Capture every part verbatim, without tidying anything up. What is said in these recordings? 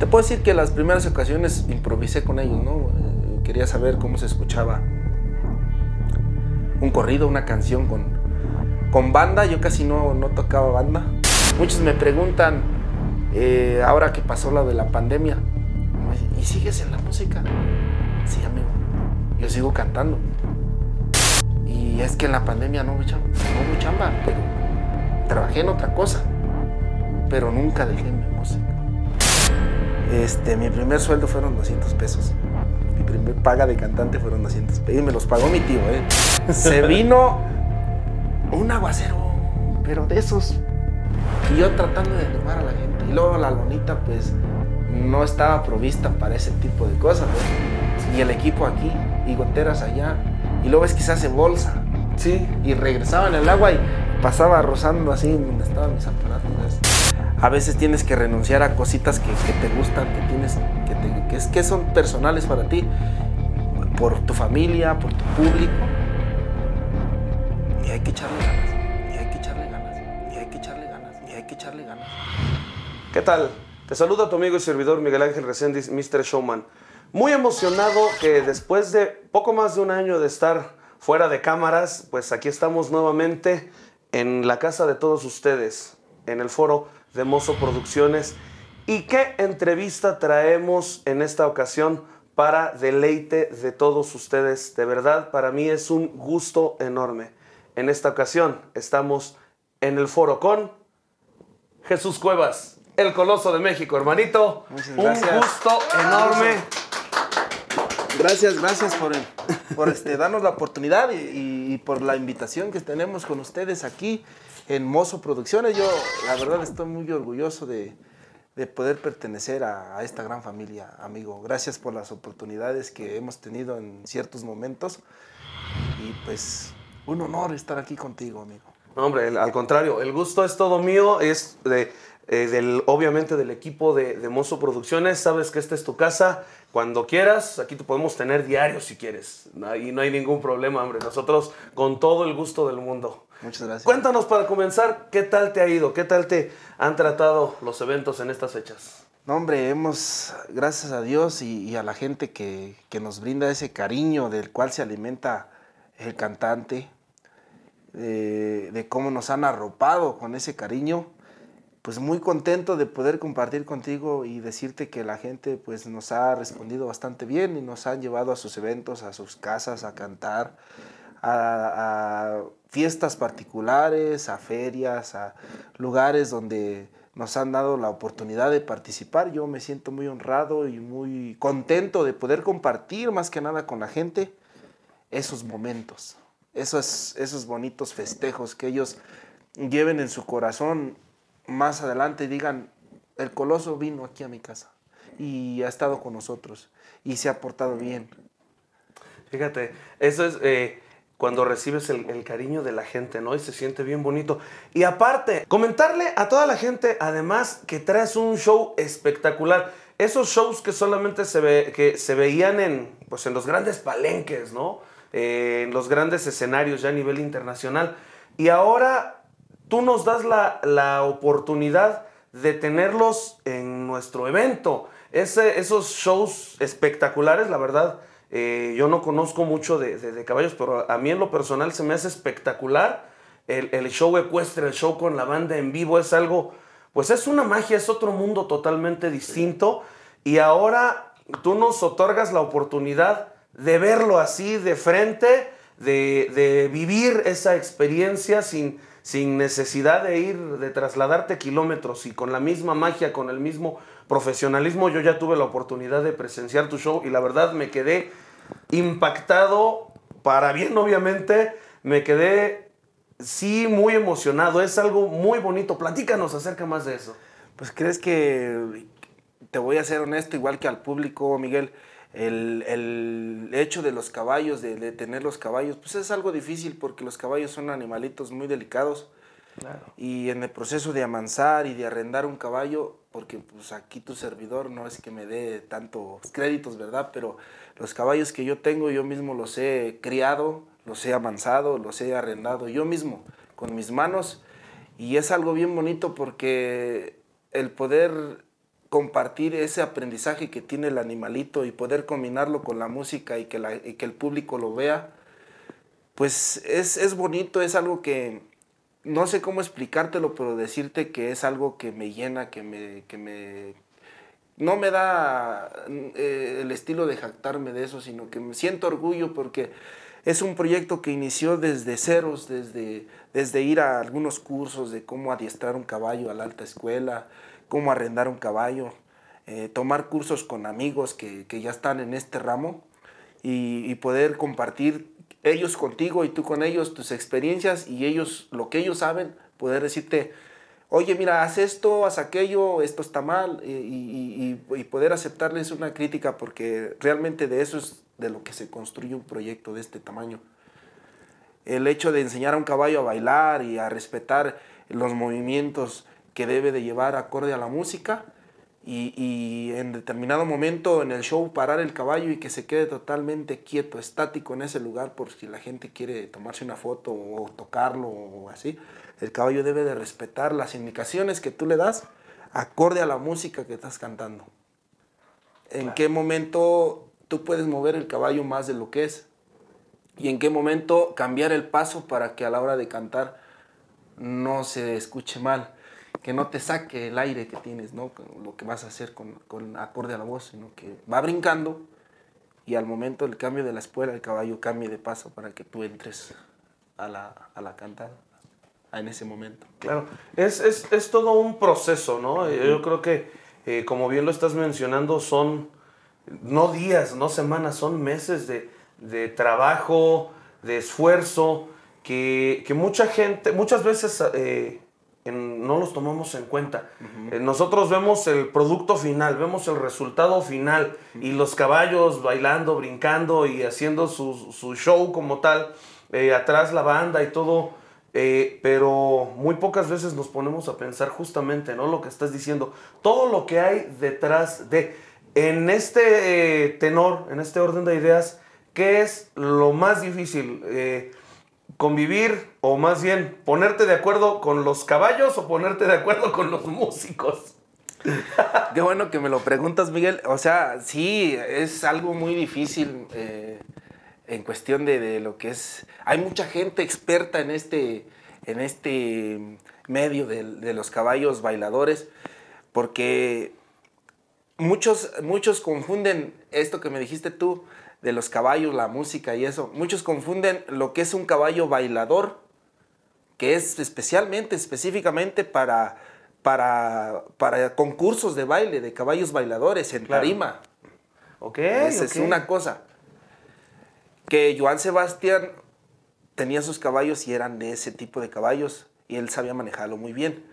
Te puedo decir que las primeras ocasiones improvisé con ellos, ¿no? Eh, quería saber cómo se escuchaba un corrido, una canción con, con banda. Yo casi no, no tocaba banda. Muchos me preguntan, eh, ahora que pasó lo de la pandemia, ¿y sigues en la música? Sí, amigo, yo sigo cantando. Y es que en la pandemia no hubo chamba, no hubo chamba, pero trabajé en otra cosa, pero nunca dejé mi música. Este, mi primer sueldo fueron doscientos pesos. Mi primer paga de cantante fueron doscientos pesos. Y me los pagó mi tío, ¿eh? Se vino un aguacero, pero de esos. Y yo tratando de animar a la gente. Y luego la lonita, pues, no estaba provista para ese tipo de cosas, ¿no? Y el equipo aquí, y goteras allá. Y luego es que se hace bolsa. Sí. Y regresaba en el agua y pasaba rozando así donde estaban mis aparatos. A veces tienes que renunciar a cositas que, que te gustan, que tienes, que, te, que, es, que son personales para ti, por tu familia, por tu público. Y hay que echarle ganas, y hay que echarle ganas, y hay que echarle ganas, y hay que echarle ganas. ¿Qué tal? Te saluda tu amigo y servidor Miguel Ángel Reséndiz, míster Showman. Muy emocionado que después de poco más de un año de estar fuera de cámaras, pues aquí estamos nuevamente en la casa de todos ustedes, en el foro de Mozo Producciones. ¿Y qué entrevista traemos en esta ocasión para deleite de todos ustedes? De verdad, para mí es un gusto enorme. En esta ocasión estamos en el foro con Jesús Cuevas, el Coloso de México, hermanito. Muchas gracias. Un gusto enorme. Gracias, gracias por, el, por este, darnos la oportunidad y, y por la invitación que tenemos con ustedes aquí en Mozo Producciones. Yo, la verdad, estoy muy orgulloso de, de poder pertenecer a, a esta gran familia, amigo. Gracias por las oportunidades que hemos tenido en ciertos momentos. Y pues, un honor estar aquí contigo, amigo. No, hombre, al contrario, el gusto es todo mío, es de, eh, del, obviamente del equipo de, de Mozo Producciones. Sabes que esta es tu casa. Cuando quieras, aquí te podemos tener diario si quieres. Ahí no hay ningún problema, hombre. Nosotros con todo el gusto del mundo. Muchas gracias. Cuéntanos para comenzar, ¿qué tal te ha ido? ¿Qué tal te han tratado los eventos en estas fechas? No, hombre, hemos, gracias a Dios y, y a la gente que, que nos brinda ese cariño del cual se alimenta el cantante, de, de cómo nos han arropado con ese cariño, pues muy contento de poder compartir contigo y decirte que la gente pues nos ha respondido bastante bien y nos han llevado a sus eventos, a sus casas, a cantar, a, a fiestas particulares, a ferias, a lugares donde nos han dado la oportunidad de participar. Yo me siento muy honrado y muy contento de poder compartir más que nada con la gente esos momentos, esos, esos bonitos festejos que ellos lleven en su corazón más adelante y digan, el Coloso vino aquí a mi casa y ha estado con nosotros y se ha portado bien. Fíjate, eso es eh, cuando recibes el, el cariño de la gente, ¿no? Y se siente bien bonito. Y aparte, comentarle a toda la gente, además, que traes un show espectacular. Esos shows que solamente se, ve, que se veían en, pues, en los grandes palenques, ¿no? Eh, en los grandes escenarios ya a nivel internacional. Y ahora tú nos das la, la oportunidad de tenerlos en nuestro evento. Ese, esos shows espectaculares, la verdad, eh, yo no conozco mucho de, de, de caballos, pero a mí en lo personal se me hace espectacular. El, el show ecuestre, el show con la banda en vivo es algo, pues es una magia, es otro mundo totalmente distinto. Y ahora tú nos otorgas la oportunidad de verlo así de frente, de, de vivir esa experiencia sin... sin necesidad de ir, de trasladarte kilómetros y con la misma magia, con el mismo profesionalismo. Yo ya tuve la oportunidad de presenciar tu show y la verdad me quedé impactado, para bien obviamente, me quedé sí muy emocionado, es algo muy bonito. Platícanos acerca más de eso. Pues crees que, te voy a ser honesto, igual que al público, Miguel, El, el hecho de los caballos, de, de tener los caballos, pues es algo difícil porque los caballos son animalitos muy delicados. Claro. Y en el proceso de amansar y de arrendar un caballo, porque pues aquí tu servidor no es que me dé tantos créditos, ¿verdad? Pero los caballos que yo tengo, yo mismo los he criado, los he amansado, los he arrendado yo mismo, con mis manos. Y es algo bien bonito porque el poder compartir ese aprendizaje que tiene el animalito y poder combinarlo con la música y que, la, y que el público lo vea, pues es, es bonito, es algo que no sé cómo explicártelo, pero decirte que es algo que me llena, que me... Que me no me da eh, el estilo de jactarme de eso, sino que me siento orgullo porque es un proyecto que inició desde ceros, desde, desde ir a algunos cursos de cómo adiestrar un caballo a la alta escuela, cómo arrendar un caballo, eh, tomar cursos con amigos que, que ya están en este ramo y, y poder compartir ellos contigo y tú con ellos tus experiencias y ellos lo que ellos saben, poder decirte, oye, mira, haz esto, haz aquello, esto está mal, y, y, y, y poder aceptarles una crítica, porque realmente de eso es de lo que se construye un proyecto de este tamaño. El hecho de enseñar a un caballo a bailar y a respetar los movimientos que debe de llevar acorde a la música, y, y en determinado momento en el show parar el caballo y que se quede totalmente quieto, estático en ese lugar, por si la gente quiere tomarse una foto o tocarlo o así. El caballo debe de respetar las indicaciones que tú le das acorde a la música que estás cantando. En Claro. qué momento tú puedes mover el caballo más de lo que es y en qué momento cambiar el paso para que a la hora de cantar no se escuche mal, que no te saque el aire que tienes, ¿no? Lo que vas a hacer con, con acorde a la voz, sino que va brincando y al momento del cambio de la espuela el caballo cambie de paso para que tú entres a la, a la cantada en ese momento. Claro, es, es, es todo un proceso, ¿no? Yo creo que, eh, como bien lo estás mencionando, son no días, no semanas, son meses de, de trabajo, de esfuerzo, que, que mucha gente, muchas veces eh, en, no los tomamos en cuenta. Uh-huh. eh, nosotros vemos el producto final, vemos el resultado final, uh-huh. y los caballos bailando, brincando y haciendo su, su show como tal, eh, atrás la banda y todo. Eh, pero muy pocas veces nos ponemos a pensar justamente, ¿no? Lo que estás diciendo, todo lo que hay detrás de, en este eh, tenor, en este orden de ideas, ¿qué es lo más difícil? Eh, ¿Convivir o más bien ponerte de acuerdo con los caballos o ponerte de acuerdo con los músicos? Qué bueno que me lo preguntas, Miguel. O sea, sí, es algo muy difícil. Eh... en cuestión de, de lo que es... Hay mucha gente experta en este, en este medio de, de los caballos bailadores, porque muchos, muchos confunden esto que me dijiste tú, de los caballos, la música y eso. Muchos confunden lo que es un caballo bailador, que es especialmente, específicamente para, para, para concursos de baile, de caballos bailadores en claro. tarima. Ok, Esa okay. es una cosa. Que Joan Sebastián tenía sus caballos y eran de ese tipo de caballos y él sabía manejarlo muy bien.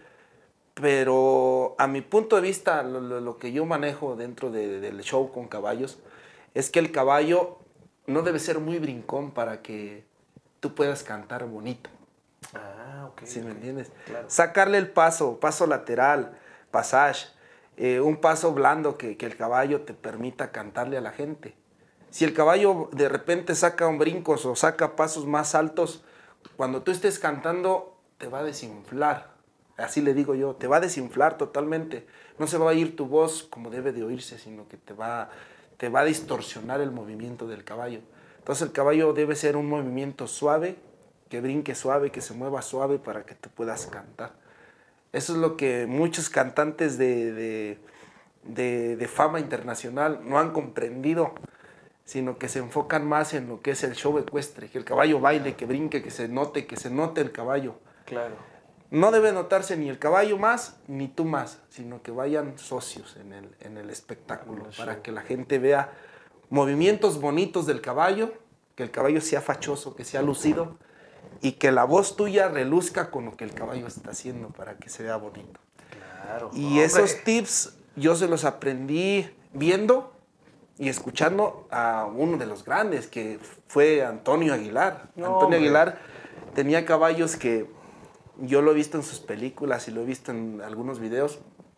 Pero a mi punto de vista, lo, lo, lo que yo manejo dentro de, del show con caballos es que el caballo no debe ser muy brincón para que tú puedas cantar bonito. Ah, ok. ¿Sí me okay. entiendes? Claro. Sacarle el paso, paso lateral, passage, eh, un paso blando que, que el caballo te permita cantarle a la gente. Si el caballo de repente saca un brincos o saca pasos más altos, cuando tú estés cantando te va a desinflar. Así le digo yo, te va a desinflar totalmente. No se va a oír tu voz como debe de oírse, sino que te va, te va a distorsionar el movimiento del caballo. Entonces el caballo debe ser un movimiento suave, que brinque suave, que se mueva suave para que tú puedas cantar. Eso es lo que muchos cantantes de, de, de, de fama internacional no han comprendido, sino que se enfocan más en lo que es el show ecuestre, que el caballo baile, que brinque, que se note, que se note el caballo. Claro. No debe notarse ni el caballo más, ni tú más, sino que vayan socios en el, en el espectáculo, el para que la gente vea movimientos bonitos del caballo, que el caballo sea fachoso, que sea lucido, y que la voz tuya reluzca con lo que el caballo está haciendo para que se vea bonito. Claro. Y hombre. esos tips yo se los aprendí viendo y escuchando a uno de los grandes, que fue Antonio Aguilar. No, Antonio hombre. Aguilar tenía caballos que yo lo he visto en sus películas y lo he visto en algunos videos.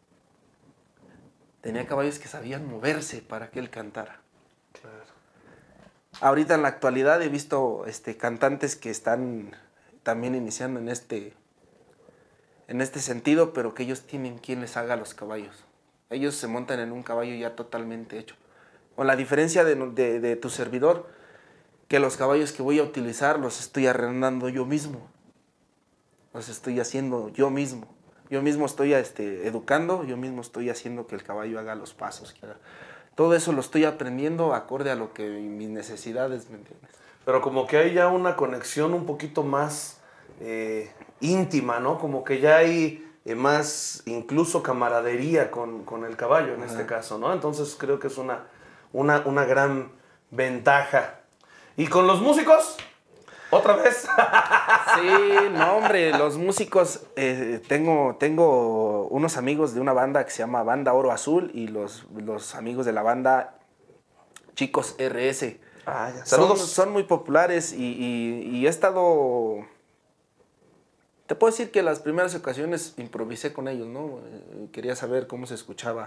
Tenía caballos que sabían moverse para que él cantara. Claro. Ahorita en la actualidad he visto este, cantantes que están también iniciando en este, en este sentido, pero que ellos tienen quien les haga los caballos. Ellos se montan en un caballo ya totalmente hecho. Con la diferencia de, de, de tu servidor, que los caballos que voy a utilizar los estoy arrendando yo mismo. Los estoy haciendo yo mismo. Yo mismo estoy este, educando, yo mismo estoy haciendo que el caballo haga los pasos. Que haga. Todo eso lo estoy aprendiendo acorde a lo que mis necesidades, ¿me entiendes? Pero como que hay ya una conexión un poquito más eh, íntima, ¿no? Como que ya hay eh, más, incluso camaradería con, con el caballo en Ajá. este caso, ¿no? Entonces creo que es una, una, una gran ventaja. ¿Y con los músicos? ¿Otra vez? Sí, no, hombre, los músicos, eh, tengo, tengo unos amigos de una banda que se llama Banda Oro Azul y los, los amigos de la banda Chicos R S. Ah, ya. Saludos. Son, son muy populares y, y, y he estado... Te puedo decir que las primeras ocasiones improvisé con ellos, ¿no? Eh, quería saber cómo se escuchaba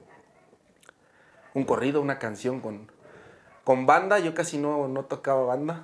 un corrido, una canción con, con banda. Yo casi no, no tocaba banda.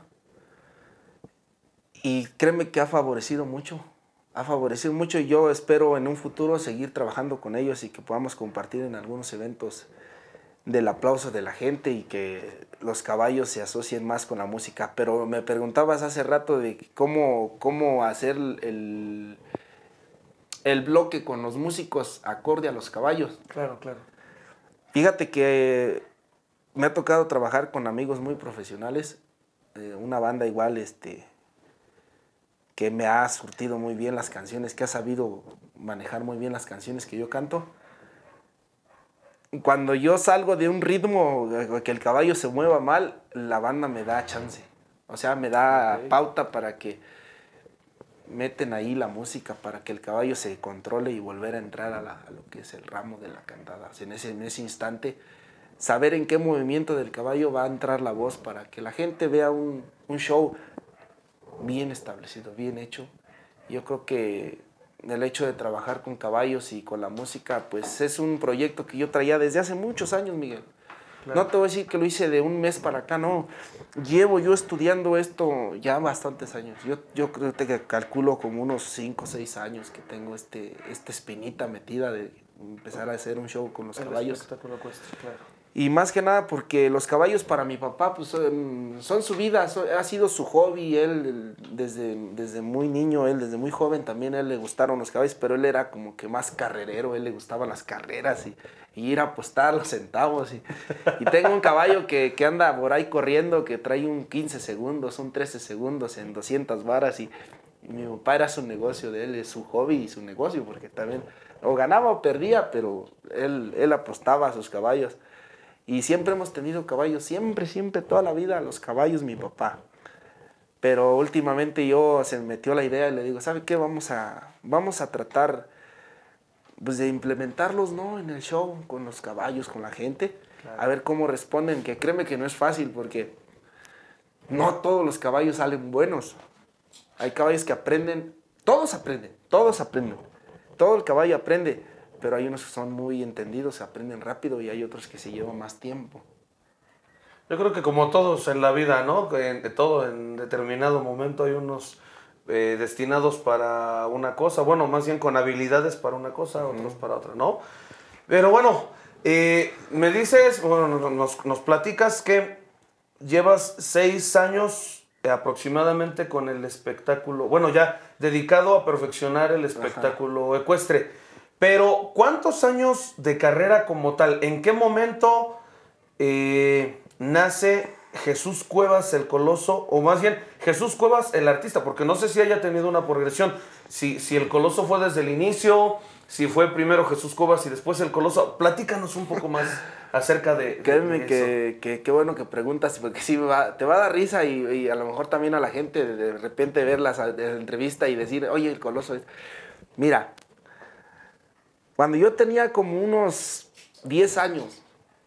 Y créeme que ha favorecido mucho, ha favorecido mucho y yo espero en un futuro seguir trabajando con ellos y que podamos compartir en algunos eventos del aplauso de la gente y que los caballos se asocien más con la música. Pero me preguntabas hace rato de cómo, cómo hacer el, el bloque con los músicos acorde a los caballos. Claro, claro. Fíjate que me ha tocado trabajar con amigos muy profesionales, eh, una banda igual, este... que me ha surtido muy bien las canciones, que ha sabido manejar muy bien las canciones que yo canto. Cuando yo salgo de un ritmo, que el caballo se mueva mal, la banda me da chance. O sea, me da okay. pauta para que meten ahí la música, para que el caballo se controle y volver a entrar a, la, a lo que es el ramo de la cantada. O sea, en, ese, en ese instante, saber en qué movimiento del caballo va a entrar la voz para que la gente vea un, un show bien establecido, bien hecho. Yo creo que el hecho de trabajar con caballos y con la música, pues es un proyecto que yo traía desde hace muchos años, Miguel. Claro. No te voy a decir que lo hice de un mes para acá, no. Llevo yo estudiando esto ya bastantes años. Yo, yo creo que calculo como unos cinco o seis años que tengo este, esta espinita metida de empezar a hacer un show con los el caballos. Espectáculo cuesta, claro. Y más que nada porque los caballos para mi papá pues, son, son su vida, son, ha sido su hobby. Él desde, desde muy niño, él desde muy joven también a él le gustaron los caballos, pero él era como que más carrerero, él le gustaban las carreras y, y ir a apostar los centavos. Y, y tengo un caballo que, que anda por ahí corriendo, que trae un quince segundos, un trece segundos en doscientas varas y, y mi papá era su negocio de él, es su hobby y su negocio, porque también o ganaba o perdía, pero él, él apostaba a sus caballos. Y siempre hemos tenido caballos, siempre, siempre, toda la vida, los caballos, mi papá. Pero últimamente yo se me metió la idea y le digo, ¿sabe qué? Vamos a, vamos a tratar pues, de implementarlos, ¿no? En el show, con los caballos, con la gente. Claro. A ver cómo responden, que créeme que no es fácil porque no todos los caballos salen buenos. Hay caballos que aprenden, todos aprenden, todos aprenden. Todo el caballo aprende. Pero hay unos que son muy entendidos, se aprenden rápido y hay otros que se llevan más tiempo. Yo creo que como todos en la vida, ¿no? En, de todo, en determinado momento hay unos eh, destinados para una cosa, bueno, más bien con habilidades para una cosa, otros mm. para otra, ¿no? Pero bueno, eh, me dices, bueno, nos, nos platicas que llevas seis años aproximadamente con el espectáculo, bueno, ya dedicado a perfeccionar el espectáculo Ajá. ecuestre. Pero, ¿cuántos años de carrera como tal? ¿En qué momento eh, nace Jesús Cuevas el Coloso? O más bien, Jesús Cuevas el artista, porque no sé si haya tenido una progresión. Si, si el Coloso fue desde el inicio, si fue primero Jesús Cuevas y después el Coloso. Platícanos un poco más acerca de, de, Créeme de que, eso. que, que bueno que preguntas, porque sí me va, te va a dar risa y, y a lo mejor también a la gente de, de repente ver la, la entrevista y decir, oye, el Coloso es... Mira... Cuando yo tenía como unos diez años,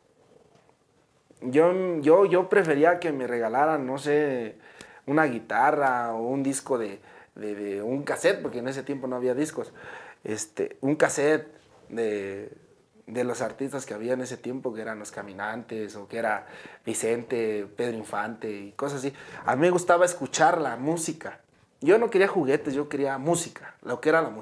yo, yo, yo prefería que me regalaran, no sé, una guitarra o un disco de, de, de un cassette, porque en ese tiempo no había discos, este, un cassette de, de los artistas que había en ese tiempo, que eran Los Caminantes, o que era Vicente, Pedro Infante y cosas así. A mí me gustaba escuchar la música. Yo no quería juguetes, yo quería música, lo que era la música.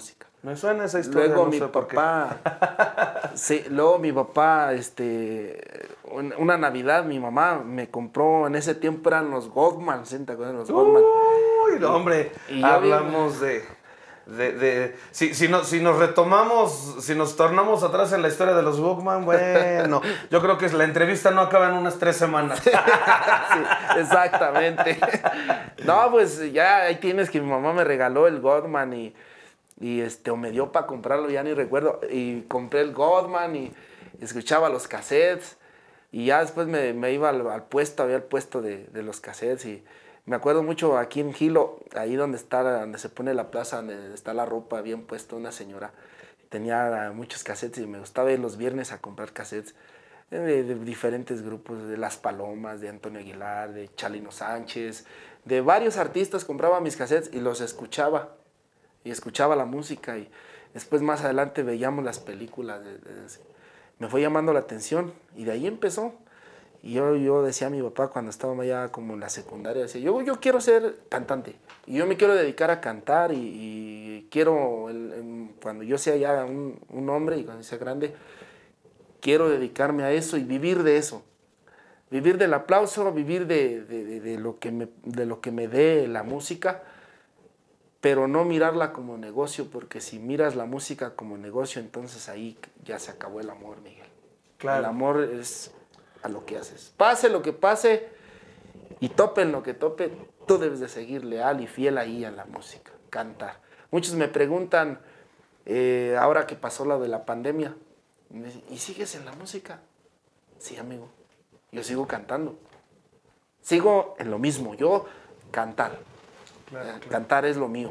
Me suena esa historia. Luego no mi sé por qué. papá, sí, luego mi papá, este, un- una Navidad mi mamá me compró, en ese tiempo eran los Walkman, ¿sí te acuerdas de los Walkman? Uy, no, hombre, y yo hablamos de... de, de si, si, no, si nos retomamos, si nos tornamos atrás en la historia de los Walkman, bueno, yo creo que la entrevista no acaba en unas tres semanas. Sí, exactamente. No, pues ya ahí tienes que mi mamá me regaló el Walkman y, y este, o me dio para comprarlo, ya ni recuerdo, y compré el Walkman y escuchaba los cassettes y ya después me, me iba al, al puesto, había el puesto de, de los cassettes y me acuerdo mucho aquí en Gilo, ahí donde está, donde se pone la plaza, donde está la ropa bien puesta, una señora tenía muchos cassettes y me gustaba ir los viernes a comprar cassettes de, de diferentes grupos, de Las Palomas, de Antonio Aguilar, de Chalino Sánchez, de varios artistas. Compraba mis cassettes y los escuchaba, y escuchaba la música, y después más adelante veíamos las películas. De, de, de, me fue llamando la atención, y de ahí empezó. Y yo, yo decía a mi papá cuando estaba ya como en la secundaria, decía, yo, yo quiero ser cantante, y yo me quiero dedicar a cantar, y, y quiero, el, el, cuando yo sea ya un, un hombre, y cuando sea grande, quiero dedicarme a eso y vivir de eso. Vivir del aplauso, vivir de, de, de, de, lo, que me, de lo que me dé la música, pero no mirarla como negocio, porque si miras la música como negocio, entonces ahí ya se acabó el amor, Miguel. Claro. El amor es a lo que haces. Pase lo que pase y topen lo que tope, tú debes de seguir leal y fiel ahí a la música, cantar. Muchos me preguntan, eh, ahora que pasó lo de la pandemia, ¿y sigues en la música? Sí, amigo, yo sigo cantando. Sigo en lo mismo, yo cantar. Claro, claro. Cantar es lo mío.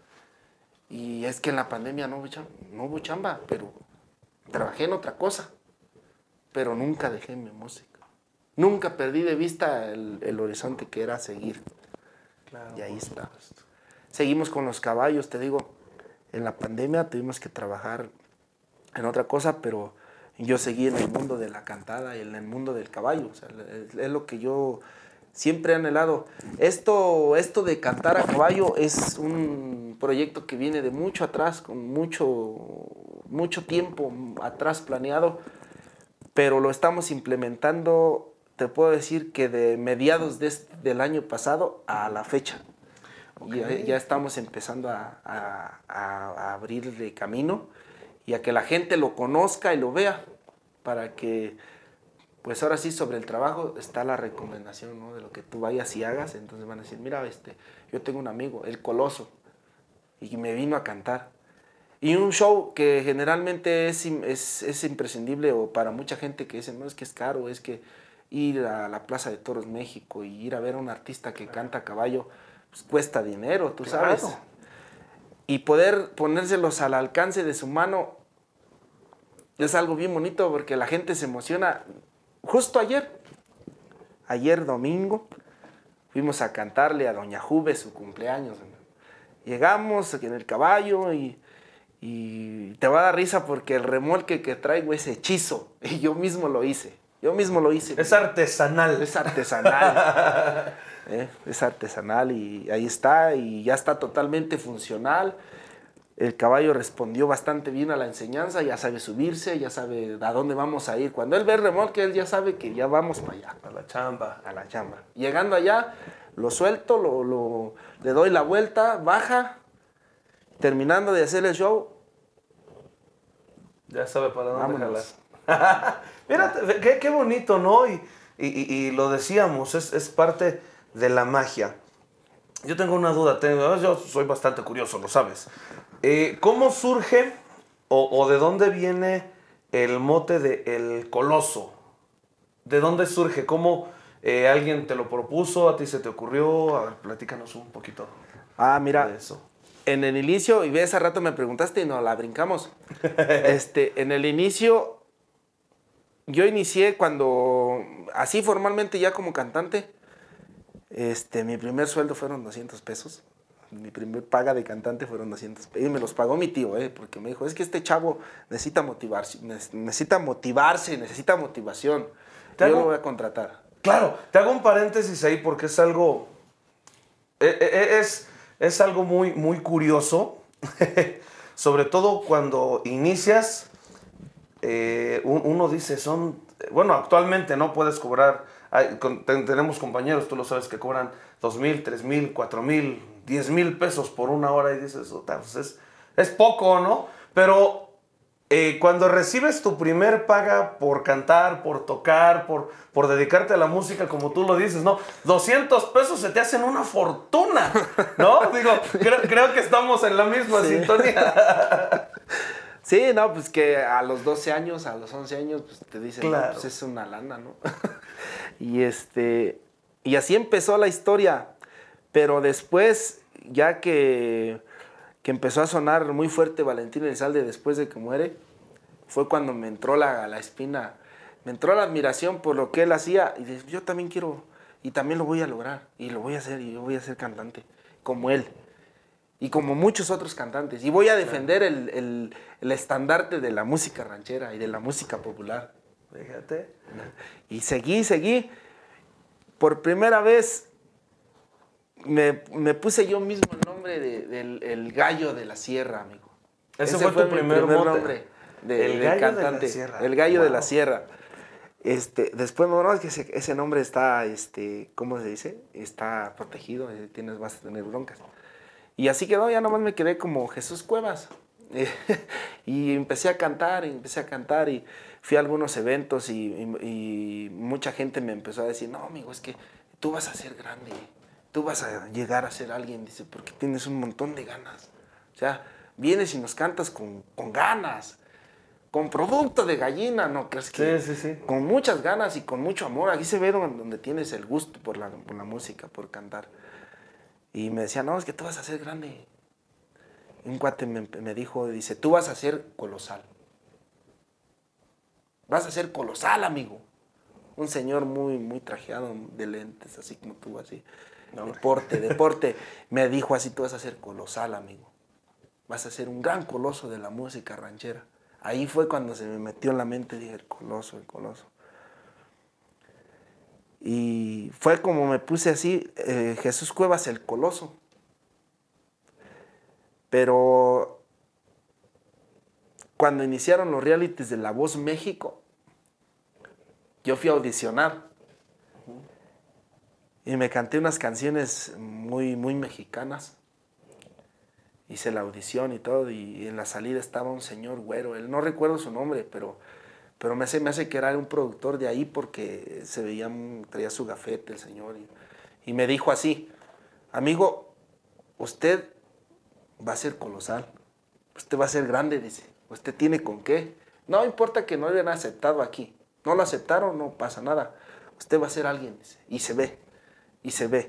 Y es que en la pandemia no hubo chamba, no hubo chamba, pero trabajé en otra cosa. Pero nunca dejé mi música. Nunca perdí de vista el, el horizonte que era seguir. Claro, y ahí está. Seguimos con los caballos, te digo. En la pandemia tuvimos que trabajar en otra cosa, pero yo seguí en el mundo de la cantada y en el mundo del caballo. O sea, es, es lo que yo siempre he anhelado. Esto, esto de cantar a caballo es un proyecto que viene de mucho atrás, con mucho, mucho tiempo atrás planeado, pero lo estamos implementando, te puedo decir que de mediados de este, del año pasado a la fecha. Okay. Ya, ya estamos empezando a, a, a abrirle camino y a que la gente lo conozca y lo vea, para que, pues ahora sí, sobre el trabajo está la recomendación, ¿no? De lo que tú vayas y hagas. Entonces van a decir, mira, este, yo tengo un amigo, el Coloso, y me vino a cantar. Y un show que generalmente es, es, es imprescindible, o para mucha gente que dice, no, es que es caro, es que ir a la Plaza de Toros México y ir a ver a un artista que canta a caballo, pues cuesta dinero, tú claro. sabes. Y poder ponérselos al alcance de su mano es algo bien bonito, porque la gente se emociona. Justo ayer, ayer domingo, fuimos a cantarle a Doña Juve su cumpleaños. Llegamos en el caballo y, y te va a dar risa porque el remolque que traigo es hechizo. Y yo mismo lo hice. Yo mismo lo hice. Es artesanal. Es artesanal. ¿eh? Es artesanal y ahí está, y ya está totalmente funcional. El caballo respondió bastante bien a la enseñanza, ya sabe subirse, ya sabe a dónde vamos a ir. Cuando él ve el remolque, él ya sabe que ya vamos para allá. A la chamba. A la chamba. Llegando allá, lo suelto, lo, lo, le doy la vuelta, baja, terminando de hacer el show. Ya sabe para dónde jalar. Mira, qué, qué bonito, ¿no? Y, y, y, y lo decíamos, es, es parte de la magia. Yo tengo una duda, tengo, yo soy bastante curioso, lo sabes. Eh, ¿Cómo surge o, o de dónde viene el mote de El Coloso? ¿De dónde surge? ¿Cómo eh, alguien te lo propuso? ¿A ti se te ocurrió? A ver, platícanos un poquito. Ah, mira, de eso. En el inicio, y hace rato me preguntaste y nos la brincamos. este, en el inicio, yo inicié cuando, así formalmente ya como cantante, este, mi primer sueldo fueron doscientos pesos. Mi primer paga de cantante fueron doscientos pesos. Y me los pagó mi tío, eh, porque me dijo, es que este chavo necesita motivarse, necesita motivarse, necesita motivación. Yo hago, lo voy a contratar. Claro, te hago un paréntesis ahí porque es algo, es, es, es algo muy, muy curioso. Sobre todo cuando inicias, eh, un, uno dice, son, bueno, actualmente no puedes cobrar, hay, con, ten, tenemos compañeros, tú lo sabes, que cobran dos mil, tres mil, cuatro mil, diez mil pesos por una hora y dices, pues es, es poco, ¿no? Pero eh, cuando recibes tu primer paga por cantar, por tocar, por, por dedicarte a la música, como tú lo dices, ¿no? doscientos pesos se te hacen una fortuna, ¿no? Digo, creo, creo que estamos en la misma sí. sintonía. Sí, no, pues que a los doce años, a los once años, pues te dicen, claro. no, pues es una lana, ¿no? y este, y así empezó la historia, pero después, ya que, que empezó a sonar muy fuerte Valentín Elizalde después de que muere, fue cuando me entró la, la espina, me entró la admiración por lo que él hacía, y dije, yo también quiero, y también lo voy a lograr, y lo voy a hacer, y yo voy a ser cantante, como él. Y como muchos otros cantantes. Y voy a defender el, el, el estandarte de la música ranchera y de la música popular. Fíjate. Y seguí, seguí. Por primera vez me, me puse yo mismo el nombre de, del el gallo de la sierra, amigo. Ese, Ese fue, fue tu primer, primer nombre de, el de gallo cantante. De la sierra. El gallo wow. de la sierra. Este, después, no, no, es que ese, ese nombre está, este, ¿cómo se dice? Está protegido, tienes, vas a tener broncas. Y así quedó, ya nomás me quedé como Jesús Cuevas. y empecé a cantar, y empecé a cantar, y fui a algunos eventos, y, y, y mucha gente me empezó a decir, no, amigo, es que tú vas a ser grande, tú vas a llegar a ser alguien, dice, porque tienes un montón de ganas. O sea, vienes y nos cantas con, con ganas, con producto de gallina, ¿no? ¿Crees que sí, sí, sí. Con muchas ganas y con mucho amor. Aquí se ve donde tienes el gusto por la, por la música, por cantar. Y me decía, no, es que tú vas a ser grande. Y un cuate me, me dijo, dice, tú vas a ser colosal. Vas a ser colosal, amigo. Un señor muy, muy trajeado, de lentes, así como tú, así. No, deporte, deporte. Me dijo así, tú vas a ser colosal, amigo. Vas a ser un gran coloso de la música ranchera. Ahí fue cuando se me metió en la mente, dije, el coloso, el coloso. Y fue como me puse así, eh, Jesús Cuevas, el coloso. Pero cuando iniciaron los realities de La Voz México, yo fui a audicionar. Y me canté unas canciones muy, muy mexicanas. Hice la audición y todo, y en la salida estaba un señor güero. Él no recuerdo su nombre, pero... Pero me hace, me hace que era un productor de ahí porque se veía, traía su gafete el señor. Y, y me dijo así, amigo, usted va a ser colosal, usted va a ser grande, dice. ¿Usted tiene con qué? No importa que no le hayan aceptado aquí. No lo aceptaron, no pasa nada. Usted va a ser alguien, dice. Y se ve, y se ve.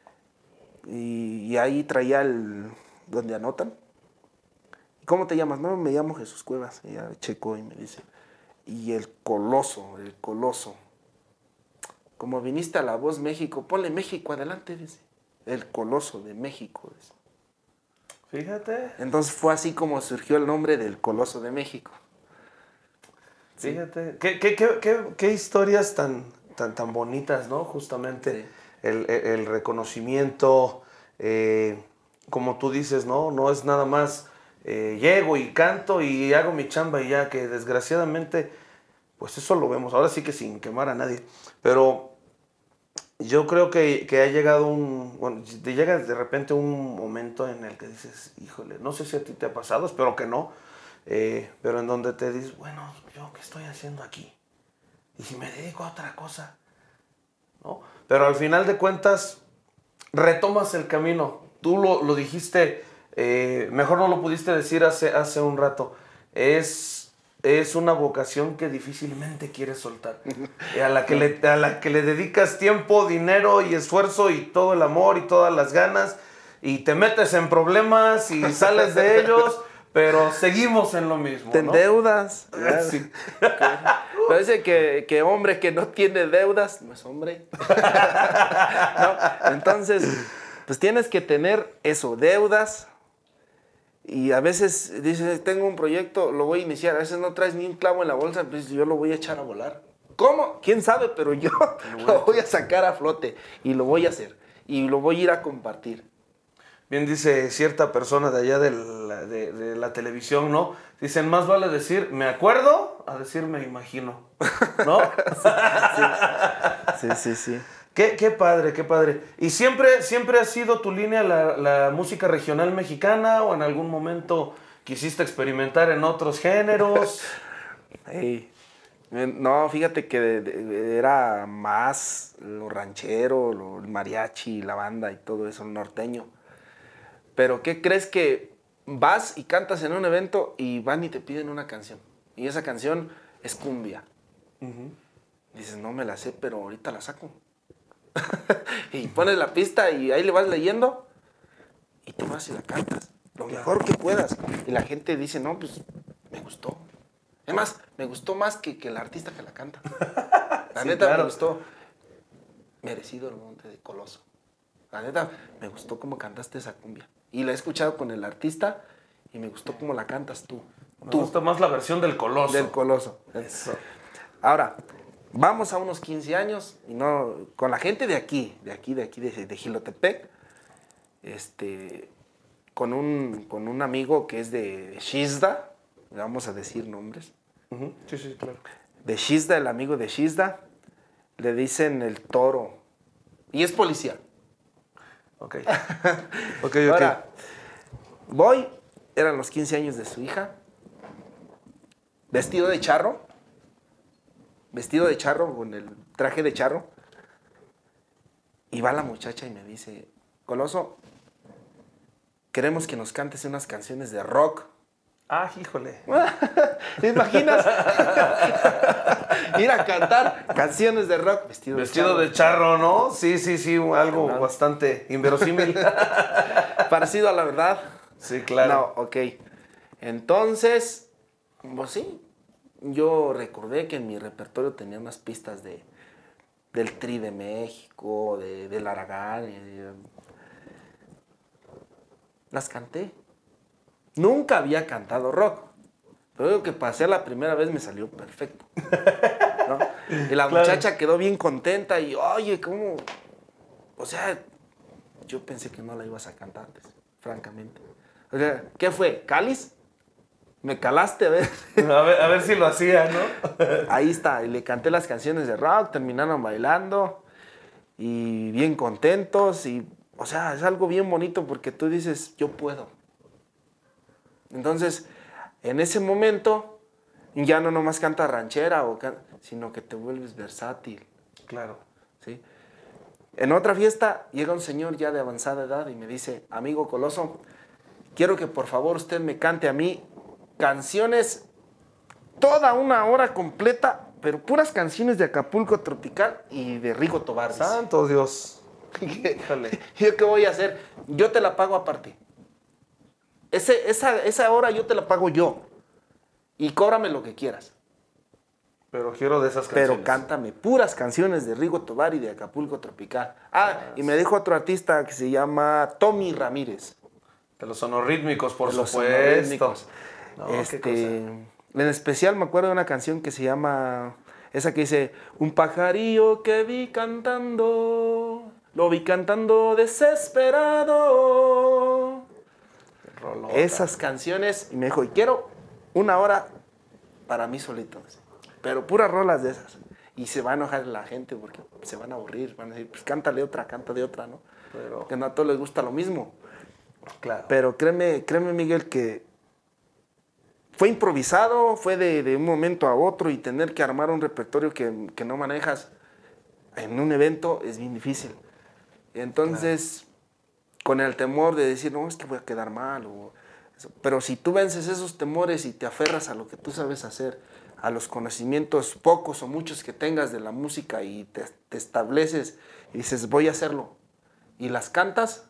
Y, y ahí traía el, donde anotan. ¿Cómo te llamas? No, me llamo Jesús Cuevas. Y ya checo y me dice... Y el coloso, el coloso. Como viniste a La Voz México, ponle México adelante, dice. El coloso de México, dice. Fíjate. Entonces fue así como surgió el nombre del Coloso de México. Fíjate. Sí. ¿Qué, qué, qué, qué, qué historias tan, tan, tan bonitas, ¿no? Justamente sí. el, el, el reconocimiento, eh, como tú dices, ¿no? No es nada más... Eh, llego y canto y hago mi chamba y ya, que desgraciadamente, pues eso lo vemos, ahora sí que sin quemar a nadie, pero yo creo que, que ha llegado un, bueno, te llega de repente un momento en el que dices, híjole, no sé si a ti te ha pasado, espero que no, eh, pero en donde te dices, bueno, ¿yo qué estoy haciendo aquí? Y si me dedico a otra cosa, ¿no? Pero al final de cuentas, retomas el camino, tú lo, lo dijiste... Eh, mejor no lo pudiste decir hace, hace un rato. Es, es una vocación que difícilmente quieres soltar. Y a, la que le, a la que le dedicas tiempo, dinero y esfuerzo y todo el amor y todas las ganas. Y te metes en problemas y sales de ellos, pero seguimos en lo mismo, te ¿no? endeudas. Sí. Parece que, que hombre que no tiene deudas no es hombre. ¿No? Entonces, pues tienes que tener eso, deudas. Y a veces dices, tengo un proyecto, lo voy a iniciar. A veces no traes ni un clavo en la bolsa, pues yo lo voy a echar a volar. ¿Cómo? ¿Quién sabe? Pero yo lo voy a sacar a flote y lo voy a hacer. Y lo voy a ir a compartir. bien dice cierta persona de allá de la, de, de la televisión, ¿no? Dicen, más vale decir me acuerdo a decir me imagino, ¿no? Sí, sí, sí. Qué, qué padre, qué padre. ¿Y siempre, siempre ha sido tu línea la, la música regional mexicana o en algún momento quisiste experimentar en otros géneros? Hey. No, fíjate que de, de, era más lo ranchero, lo, el mariachi, la banda y todo eso, el norteño. Pero ¿qué crees que vas y cantas en un evento y van y te piden una canción? Y esa canción es cumbia. Uh-huh. Dices, no me la sé, pero ahorita la saco. Y pones la pista y ahí le vas leyendo y te vas y la cantas. Lo mejor que puedas. Y la gente dice, no, pues me gustó. Es más, me gustó más que, que el artista que la canta. La sí, neta, claro. Me gustó. Merecido el monte de Coloso. La neta, me gustó cómo cantaste esa cumbia. Y la he escuchado con el artista y me gustó cómo la cantas tú. Me tú. gusta más la versión del Coloso. Del Coloso. Eso. Ahora, vamos a unos quince años y no con la gente de aquí, de aquí, de aquí, de, de Jilotepec, este, con un, con un amigo que es de Xizda. Le vamos a decir nombres. Uh-huh. Sí, sí, claro. De Xizda, el amigo de Xizda, le dicen el Toro. Y es policía. Ok. Ok, ok. Ahora, voy, eran los quince años de su hija, vestido de charro, vestido de charro, con el traje de charro, y va la muchacha y me dice, Coloso, queremos que nos cantes unas canciones de rock. Ah, híjole. ¿Te imaginas? Ir a cantar canciones de rock vestido, vestido de, charro. de charro, ¿no? Sí, sí, sí, algo no. Bastante inverosímil. Parecido a la verdad. Sí, claro. No, ok. Entonces, pues sí, yo recordé que en mi repertorio tenía unas pistas de del Tri de México, de, del Aragán. De, las canté. Nunca había cantado rock, pero digo que pasé la primera vez me salió perfecto, ¿no? Y la claro. muchacha quedó bien contenta y, oye, ¿cómo? O sea, yo pensé que no la ibas a cantar antes, francamente. O sea, ¿qué fue? ¿Cáliz? ¿Me calaste? A ver. A ver, a ver si lo hacía, ¿no? Ahí está, y le canté las canciones de rock, terminaron bailando y bien contentos y, o sea, es algo bien bonito porque tú dices, yo puedo. Entonces, en ese momento, ya no nomás canta ranchera, o can sino que te vuelves versátil. Claro. ¿Sí? En otra fiesta, llega un señor ya de avanzada edad y me dice, amigo Coloso, quiero que por favor usted me cante a mí canciones, toda una hora completa, pero puras canciones de Acapulco Tropical y de Rigo Tobar. ¡Santo Dios! ¿Yo qué voy a hacer? Yo te la pago aparte. Ese, esa, esa hora yo te la pago yo. Y cóbrame lo que quieras. Pero quiero de esas canciones. Pero cántame puras canciones de Rigo Tobar y de Acapulco Tropical. Ah, ah y me dijo otro artista que se llama Tommy Ramírez. De los sonorrítmicos, por de supuesto. Los sonorrítmicos. No, este, en especial me acuerdo de una canción que se llama... Esa que dice... Un pajarillo que vi cantando... Lo vi cantando desesperado... Rolota. Esas canciones, y me dijo, y quiero una hora para mí solito, pero puras rolas de esas. Y se va a enojar la gente porque se van a aburrir, van a decir, pues cántale otra, cántale otra, ¿no? Pero, porque no a todos les gusta lo mismo. Claro. Pero créeme, créeme, Miguel, que fue improvisado, fue de, de un momento a otro y tener que armar un repertorio que, que no manejas en un evento es bien difícil. Entonces... Claro. Con el temor de decir, no, es que voy a quedar mal. O eso. Pero si tú vences esos temores y te aferras a lo que tú sabes hacer, a los conocimientos pocos o muchos que tengas de la música y te, te estableces y dices, voy a hacerlo, y las cantas,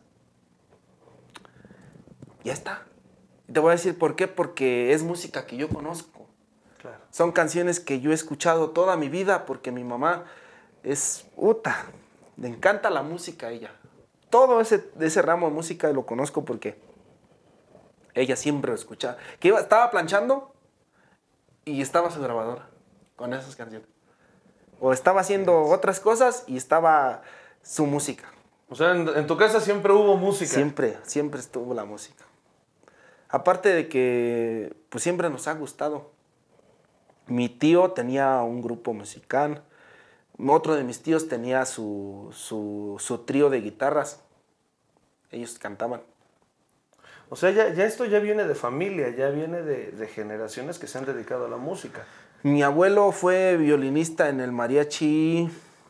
ya está. Y te voy a decir por qué, porque es música que yo conozco. Claro. Son canciones que yo he escuchado toda mi vida porque mi mamá es, puta, le encanta la música a ella. Todo ese, ese ramo de música lo conozco porque ella siempre lo escuchaba. Que iba, estaba planchando y estaba su grabadora con esas canciones. O estaba haciendo otras cosas y estaba su música. O sea, en, en tu casa siempre hubo música. Siempre, siempre estuvo la música. Aparte de que, pues siempre nos ha gustado. Mi tío tenía un grupo musical. Otro de mis tíos tenía su, su, su trío de guitarras. Ellos cantaban. O sea, ya, ya esto ya viene de familia, ya viene de, de generaciones que se han dedicado a la música. Mi abuelo fue violinista en el mariachi.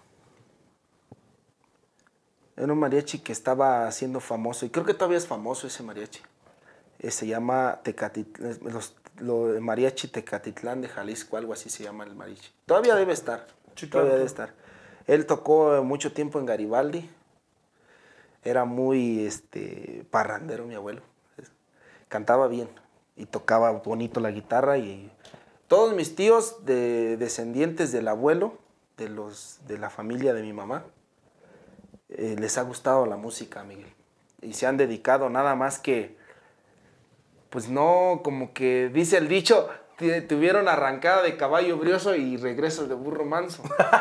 Era un mariachi que estaba siendo famoso, y creo que todavía es famoso ese mariachi. Eh, se llama Tecatitlán, los, lo, el mariachi Tecatitlán de Jalisco, algo así se llama el mariachi. Todavía debe estar, Sí, claro, todavía claro. debe estar. Él tocó mucho tiempo en Garibaldi. Era muy este, parrandero mi abuelo. Cantaba bien y tocaba bonito la guitarra. Y todos mis tíos de, descendientes del abuelo, de, los, de la familia de mi mamá, eh, les ha gustado la música, Miguel. Y se han dedicado nada más que, pues no, como que dice el dicho, tuvieron arrancada de caballo brioso y regreso de burro manso.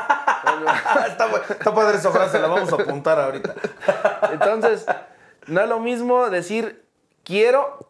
está, está padre esa frase, la vamos a apuntar ahorita. Entonces, no es lo mismo decir quiero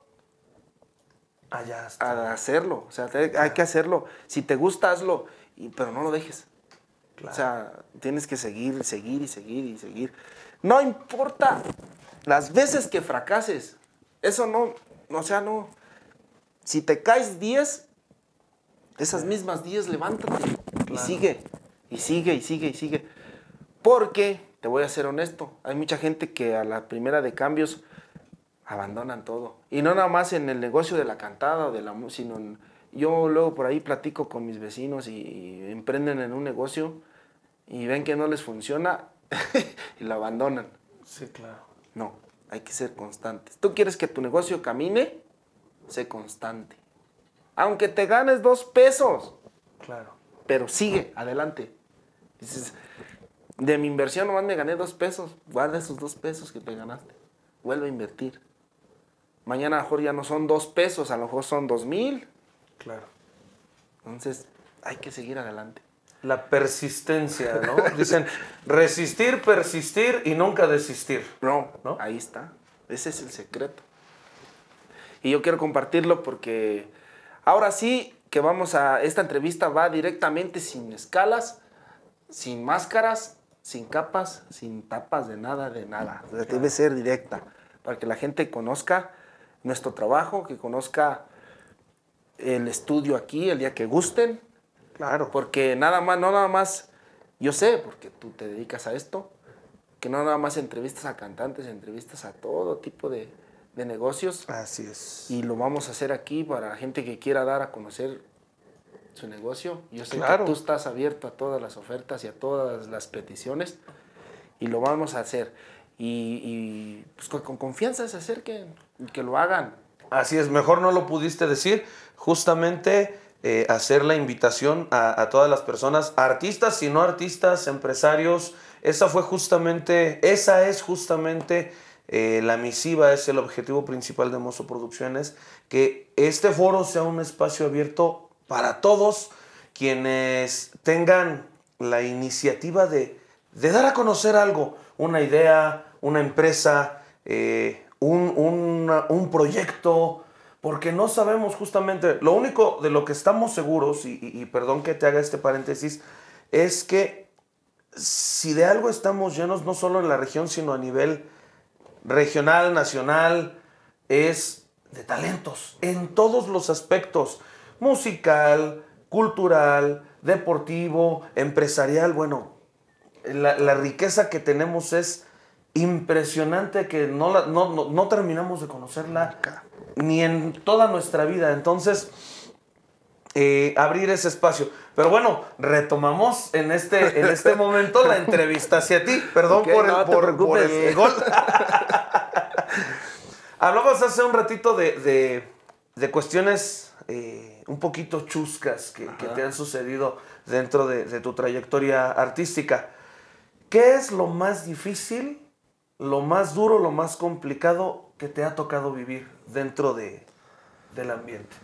Allá está. a hacerlo. O sea, te, hay que hacerlo. Si te gusta, hazlo, y, pero no lo dejes. Claro. O sea, tienes que seguir, seguir y seguir y seguir. No importa las veces que fracases. Eso no, o sea, no. Si te caes diez, esas mismas diez, levántate. Claro. Y sigue, y sigue, y sigue, y sigue. Porque, te voy a ser honesto, hay mucha gente que a la primera de cambios abandonan todo. Y no nada más en el negocio de la cantada o de la música, sino en, yo luego por ahí platico con mis vecinos y, y emprenden en un negocio y ven que no les funciona y lo abandonan. Sí, claro. No, hay que ser constantes. ¿Tú quieres que tu negocio camine? Sé constante. Aunque te ganes dos pesos. Claro. Pero sigue, adelante. Dices, de mi inversión nomás me gané dos pesos. Guarda esos dos pesos que te ganaste. Vuelve a invertir. Mañana a lo mejor ya no son dos pesos, a lo mejor son dos mil. Claro. Entonces, hay que seguir adelante. La persistencia, ¿no? Dicen, resistir, persistir y nunca desistir. No, ¿no? Ahí está. Ese es el secreto. Y yo quiero compartirlo porque ahora sí que vamos a... Esta entrevista va directamente sin escalas, sin máscaras, sin capas, sin tapas de nada, de nada. O sea, debe ser directa para que la gente conozca nuestro trabajo, que conozca el estudio aquí el día que gusten. Claro. Porque nada más, no nada más, yo sé, porque tú te dedicas a esto, que no nada más entrevistas a cantantes, entrevistas a todo tipo de, de negocios. Así es. Y lo vamos a hacer aquí para la gente que quiera dar a conocer su negocio. Yo sé Claro. que tú estás abierto a todas las ofertas y a todas las peticiones y lo vamos a hacer. Y, y pues con, con confianza se acerquen y que lo hagan. Así es, mejor no lo pudiste decir. Justamente eh, hacer la invitación a, a todas las personas, artistas y no artistas, empresarios. Esa fue justamente, esa es justamente eh, la misiva, es el objetivo principal de Mozo Producciones, que este foro sea un espacio abierto para todos quienes tengan la iniciativa de, de dar a conocer algo, una idea, una empresa, eh, un, un, un proyecto, porque no sabemos justamente, lo único de lo que estamos seguros, y, y, y perdón que te haga este paréntesis, es que si de algo estamos llenos, no solo en la región, sino a nivel regional, nacional, es de talentos, en todos los aspectos, musical, cultural, deportivo, empresarial. Bueno, la, la riqueza que tenemos es impresionante, que no, la, no, no, no terminamos de conocerla ni en toda nuestra vida. Entonces, eh, abrir ese espacio. Pero bueno, retomamos en este, en este momento la entrevista hacia ti. Perdón okay, por, no el, por, por el gol. Hablabas hace un ratito de, de, de cuestiones eh, un poquito chuscas que, que te han sucedido dentro de, de tu trayectoria artística. ¿Qué es lo más difícil, lo más duro, lo más complicado que te ha tocado vivir dentro de, del ambiente?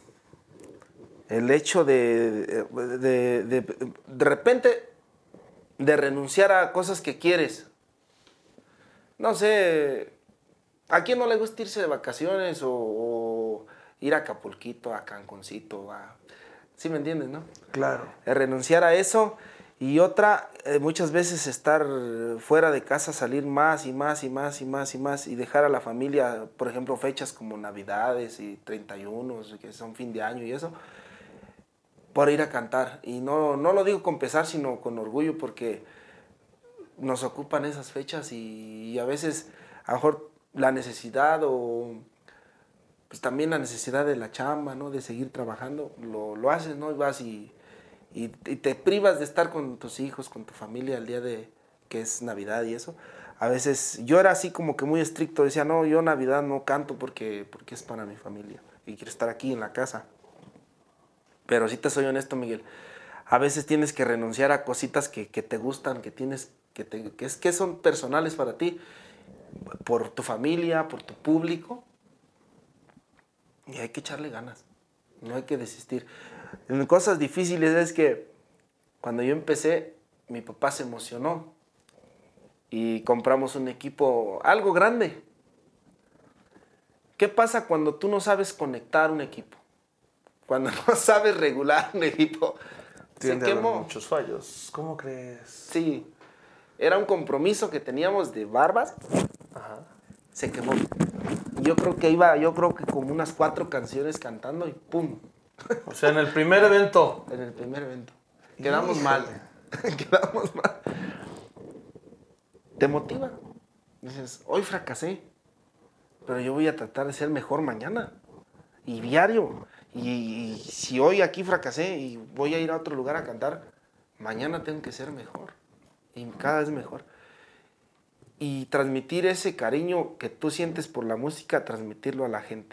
El hecho de de, de, de, de repente de renunciar a cosas que quieres. No sé, ¿a quién no le gusta irse de vacaciones o, o ir a Acapulquito, a Cancuncito? A, ¿sí me entiendes, no? Claro. De renunciar a eso. Y otra, eh, muchas veces estar fuera de casa, salir más y más y más y más y más y dejar a la familia, por ejemplo, fechas como Navidades y treinta y uno, que son fin de año y eso, por ir a cantar. Y no, no lo digo con pesar, sino con orgullo, porque nos ocupan esas fechas y, y a veces a lo mejor la necesidad o pues también la necesidad de la chamba, ¿no? De seguir trabajando, lo, lo haces, ¿no? Y vas y... Y, y te privas de estar con tus hijos, con tu familia el día de que es Navidad y eso. A veces yo era así como que muy estricto, decía, no, yo Navidad no canto porque, porque es para mi familia y quiero estar aquí en la casa. Pero sí te soy honesto, Miguel, a veces tienes que renunciar a cositas que, que te gustan, que tienes, que, te, que, es, que son personales para ti, por tu familia, por tu público, y hay que echarle ganas, no hay que desistir. En cosas difíciles es que cuando yo empecé, mi papá se emocionó y compramos un equipo, algo grande. ¿Qué pasa cuando tú no sabes conectar un equipo? Cuando no sabes regular un equipo. Tiende se a haber quemó. muchos fallos. ¿Cómo crees? Sí, era un compromiso que teníamos de barbas. Ajá. Se quemó. Yo creo que iba, yo creo que como unas cuatro canciones cantando y ¡pum! O sea, en el primer evento. En el primer evento. Quedamos Híjole. mal. Quedamos mal. Te motiva. Dices, hoy fracasé, pero yo voy a tratar de ser mejor mañana. Y diario. Y, y si hoy aquí fracasé y voy a ir a otro lugar a cantar, mañana tengo que ser mejor. Y cada vez mejor. Y transmitir ese cariño que tú sientes por la música, transmitirlo a la gente.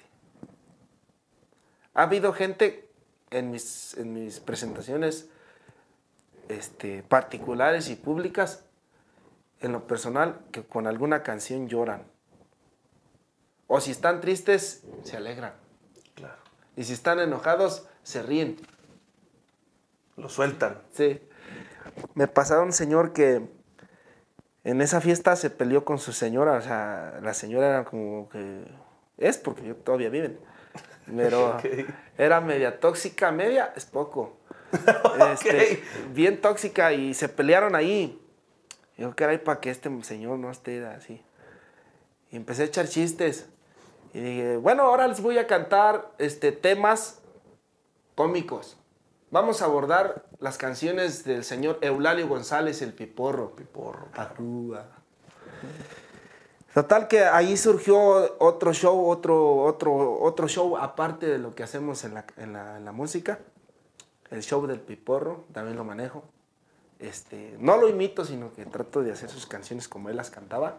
Ha habido gente en mis, en mis presentaciones este, particulares y públicas, en lo personal, que con alguna canción lloran. O si están tristes, se alegran. Claro. Y si están enojados, se ríen. Lo sueltan. Sí. Me pasaba un señor que en esa fiesta se peleó con su señora. O sea, la señora era como que... Es porque todavía viven. Pero okay. Era media tóxica, media es poco. Okay. Este, bien tóxica y se pelearon ahí. Yo, caray, para que este señor no esté así. Y empecé a echar chistes. Y dije, bueno, ahora les voy a cantar este, temas cómicos. Vamos a abordar las canciones del señor Eulalio González, el Piporro. Piporro. Arrúa. Total que ahí surgió otro show, otro, otro, otro show aparte de lo que hacemos en la, en la, en la música. El show del Piporro, también lo manejo. Este, no lo imito, sino que trato de hacer sus canciones como él las cantaba.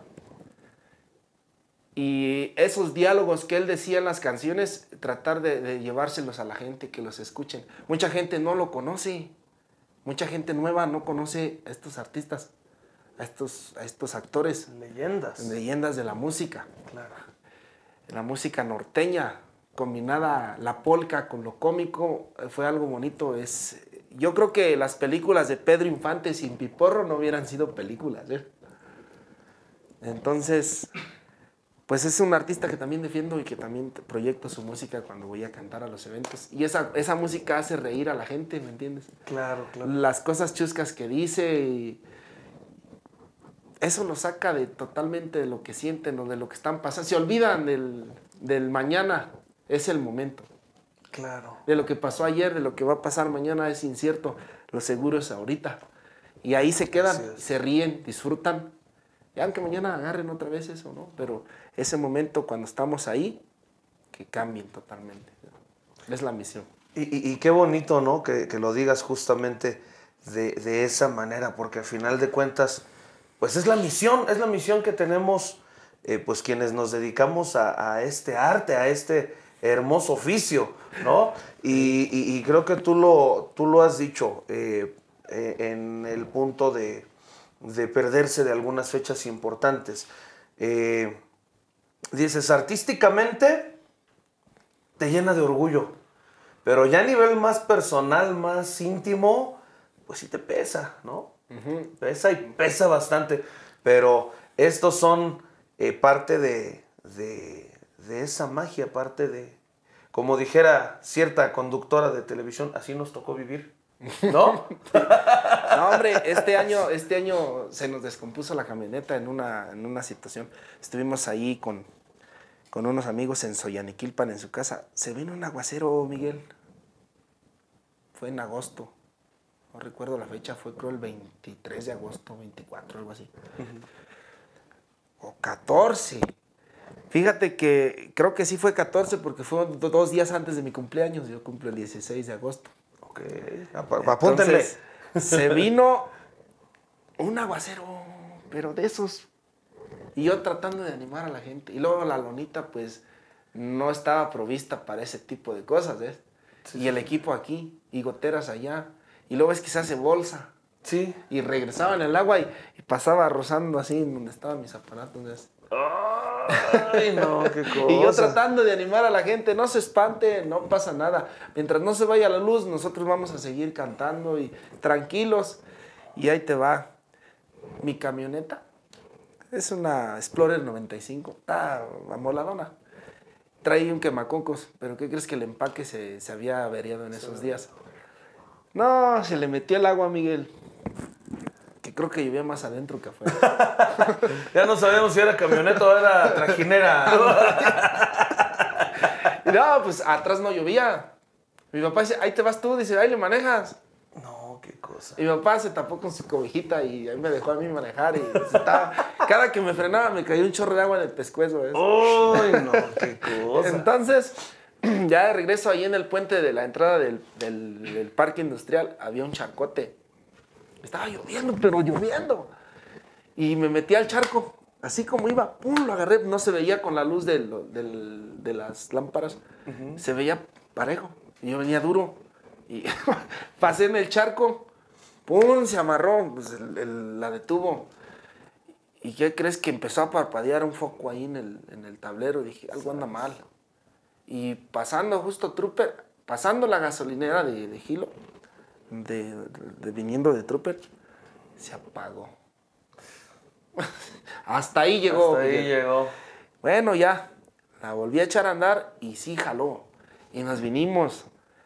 Y esos diálogos que él decía en las canciones, tratar de, de llevárselos a la gente, que los escuchen. Mucha gente no lo conoce. Mucha gente nueva no conoce a estos artistas. A estos, a estos actores. Leyendas. Leyendas de la música. Claro. La música norteña, combinada la polka con lo cómico, fue algo bonito. Es, yo creo que las películas de Pedro Infante sin Piporro no hubieran sido películas, ¿eh? Entonces, pues es un artista que también defiendo y que también proyecto su música cuando voy a cantar a los eventos. Y esa, esa música hace reír a la gente, ¿me entiendes? Claro, claro. Las cosas chuscas que dice y... Eso lo saca de totalmente de lo que sienten o de lo que están pasando. Se olvidan del, del mañana, es el momento. Claro. De lo que pasó ayer, de lo que va a pasar mañana es incierto. Lo seguro es ahorita. Y ahí se quedan, se ríen, disfrutan. Y aunque mañana agarren otra vez eso, ¿no? Pero ese momento cuando estamos ahí, que cambien totalmente. Es la misión. Y, y, y qué bonito, ¿no? Que, que lo digas justamente de, de esa manera, porque al final de cuentas... Pues es la misión, es la misión que tenemos, eh, pues quienes nos dedicamos a, a este arte, a este hermoso oficio, ¿no? Y, y, y creo que tú lo, tú lo has dicho eh, eh, en el punto de, de perderse de algunas fechas importantes. Eh, dices, artísticamente te llena de orgullo, pero ya a nivel más personal, más íntimo, pues sí te pesa, ¿no? Uh-huh. Pesa y pesa bastante. Pero estos son eh, parte de, de, de esa magia, parte de, como dijera cierta conductora de televisión, así nos tocó vivir, ¿no? No, hombre, este año, este año se nos descompuso la camioneta en una, en una situación. Estuvimos ahí con, con unos amigos en Soyaniquilpan, en su casa. Se vino un aguacero, Miguel. Fue en agosto. No recuerdo la fecha, fue creo el veintitrés de agosto, veinticuatro, algo así. Uh-huh. O catorce. Fíjate que creo que sí fue catorce porque fue dos días antes de mi cumpleaños. Yo cumplo el dieciséis de agosto. Ok, apúntenle. Entonces, se vino un aguacero, pero de esos. Y yo tratando de animar a la gente. Y luego la lonita, pues, no estaba provista para ese tipo de cosas, ¿ves? Sí, y el sí. equipo aquí, y goteras allá. Y luego ves que se hace bolsa. Sí. Y regresaba en el agua y, y pasaba rozando así en donde estaban mis aparatos, ¿ves? Ay, no, qué cosa. Y yo tratando de animar a la gente, no se espante, no pasa nada. Mientras no se vaya la luz, nosotros vamos a seguir cantando y tranquilos. Y ahí te va. Mi camioneta es una Explorer noventa y cinco, está amoladona. Trae un quemacocos, pero ¿qué crees que el empaque se, se había averiado en esos días? No, se le metió el agua, Miguel. Que creo que llovía más adentro que afuera. Ya no sabemos si era camioneta o era trajinera. No, pues atrás no llovía. Mi papá dice, ahí te vas tú, dice, ahí le manejas. No, qué cosa. Y mi papá se tapó con su cobijita y ahí me dejó a mí manejar. Y estaba, cada que me frenaba me cayó un chorro de agua en el pescuezo. ¡Uy, no, qué cosa! Entonces, ya de regreso ahí en el puente de la entrada del, del, del parque industrial, había un charcote. Estaba lloviendo, pero lloviendo. Y me metí al charco, así como iba, pum, lo agarré. No se veía con la luz de, del, de las lámparas, uh-huh. Se veía parejo. Y yo venía duro. Y pasé en el charco, pum, se amarró, pues el, el, la detuvo. ¿Y qué crees? Que empezó a parpadear un foco ahí en el, en el tablero. Y dije, algo anda mal. Y pasando justo Trooper, pasando la gasolinera de, de Gilo, de, de, de viniendo de Trooper, se apagó. Hasta ahí llegó. Hasta ahí llegó. Bueno, ya, la volví a echar a andar y sí jaló. Y nos vinimos.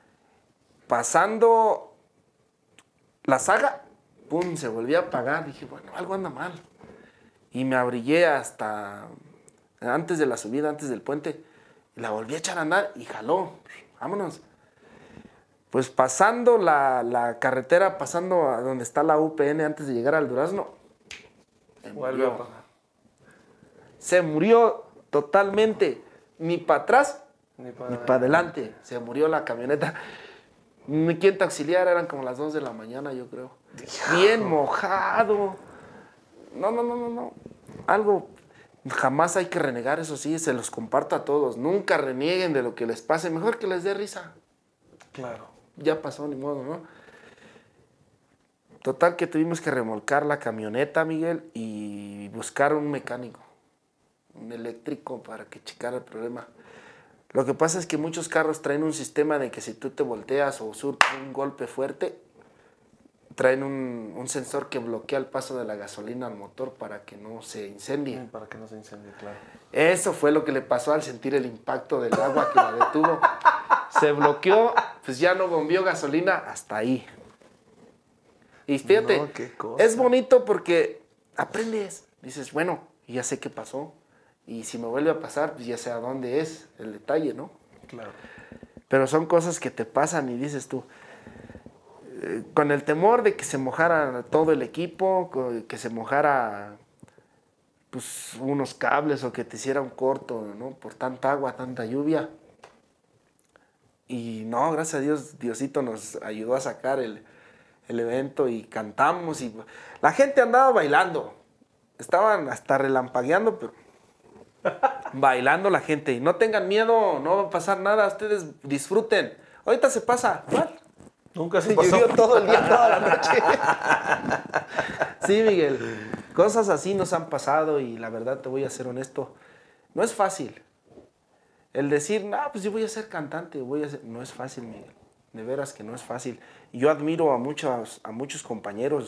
Pasando la saga, pum, se volvió a apagar. Dije, bueno, algo anda mal. Y me abrigué hasta antes de la subida, antes del puente. Y la volví a echar a andar y jaló. Vámonos. Pues pasando la, la carretera, pasando a donde está la U P N antes de llegar al Durazno, vuelve a apagar. Se murió totalmente. Ni para atrás, ni para pa adelante. Se murió la camioneta. ¿Quién te auxiliar? Eran como las dos de la mañana, yo creo. Dios. Bien mojado. No, no, no, no, no. Algo... Jamás hay que renegar, eso sí, se los comparto a todos. Nunca renieguen de lo que les pase. Mejor que les dé risa. Claro. Ya pasó, ni modo, ¿no? Total que tuvimos que remolcar la camioneta, Miguel, y buscar un mecánico, un eléctrico para que checara el problema. Lo que pasa es que muchos carros traen un sistema de que si tú te volteas o surtes un golpe fuerte, traen un, un sensor que bloquea el paso de la gasolina al motor para que no se incendie. Para que no se incendie, claro. Eso fue lo que le pasó al sentir el impacto del agua que la detuvo. Se bloqueó, pues ya no bombeó gasolina hasta ahí. Y fíjate, no, qué cosa. Es bonito porque aprendes. Dices, bueno, ya sé qué pasó. Y si me vuelve a pasar, pues ya sé a dónde es el detalle, ¿no? Claro. Pero son cosas que te pasan y dices tú, con el temor de que se mojara todo el equipo, que se mojara pues, unos cables o que te hiciera un corto, ¿no? Por tanta agua, tanta lluvia. Y no, gracias a Dios, Diosito nos ayudó a sacar el, el evento y cantamos. Y la gente andaba bailando. Estaban hasta relampagueando, pero bailando la gente. Y no tengan miedo, no va a pasar nada, ustedes disfruten. Ahorita se pasa, ¿cuál? Nunca se pasó. Llovió todo el día, toda la noche. Sí, Miguel. Cosas así nos han pasado y la verdad te voy a ser honesto. No es fácil. El decir, no, pues yo voy a ser cantante, voy a ser... No es fácil, Miguel. De veras que no es fácil. Y yo admiro a muchos, a muchos compañeros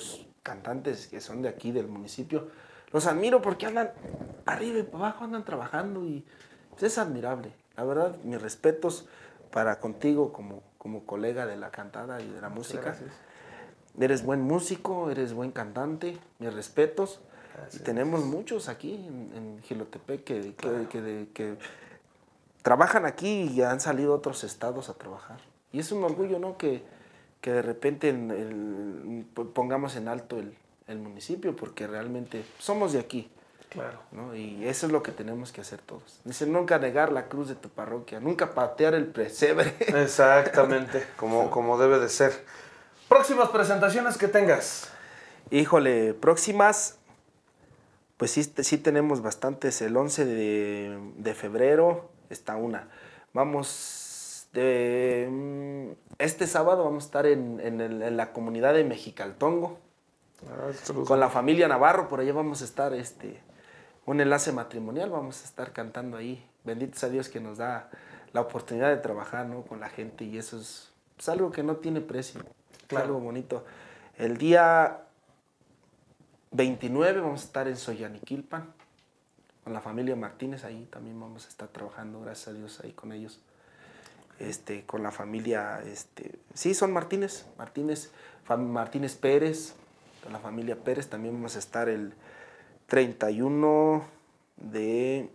cantantes que son de aquí, del municipio, los admiro porque andan arriba y para abajo, andan trabajando y pues, es admirable. La verdad, mis respetos para contigo como, como colega de la cantada y de la música. Gracias. Eres buen músico, eres buen cantante, mis respetos. Gracias. Y tenemos muchos aquí en, en Jilotepec que, que, claro. que, que, que trabajan aquí y han salido a otros estados a trabajar. Y es un orgullo, ¿no? Que, que de repente en el, pongamos en alto el, el municipio, porque realmente somos de aquí. Claro. ¿No? Y eso es lo que tenemos que hacer todos. Dice, nunca negar la cruz de tu parroquia, nunca patear el pesebre. Exactamente, como, como debe de ser. Próximas presentaciones que tengas. Híjole, próximas, pues sí, sí tenemos bastantes. El once de, de febrero está una. Vamos, de, este sábado vamos a estar en, en, el, en la comunidad de Mexicaltongo, ah, con la familia Navarro. Por allá vamos a estar, este, un enlace matrimonial, vamos a estar cantando ahí. Bendito sea Dios que nos da la oportunidad de trabajar, ¿no? Con la gente, y eso es, es algo que no tiene precio. Claro. Algo bonito. El día veintinueve vamos a estar en Soyaniquilpan con la familia Martínez, ahí también vamos a estar trabajando, gracias a Dios, ahí con ellos. Este, con la familia, este, sí, son Martínez, Martínez, Martínez Pérez, con la familia Pérez. También vamos a estar el treinta y uno de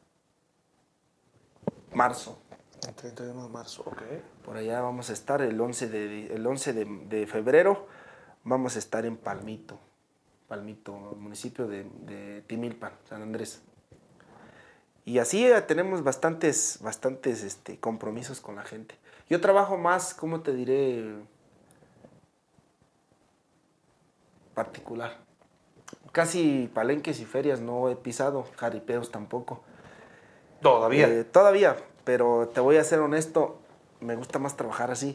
marzo. El treinta y uno de marzo, ok. Por allá vamos a estar el once de, el once de, de febrero, vamos a estar en Palmito, Palmito, municipio de, de Timilpan, San Andrés. Y así eh, tenemos bastantes, bastantes este, compromisos con la gente. Yo trabajo más, ¿cómo te diré? Particular. Casi palenques y ferias no he pisado, jaripeos tampoco. ¿Todavía? Eh, todavía. Pero te voy a ser honesto, me gusta más trabajar así.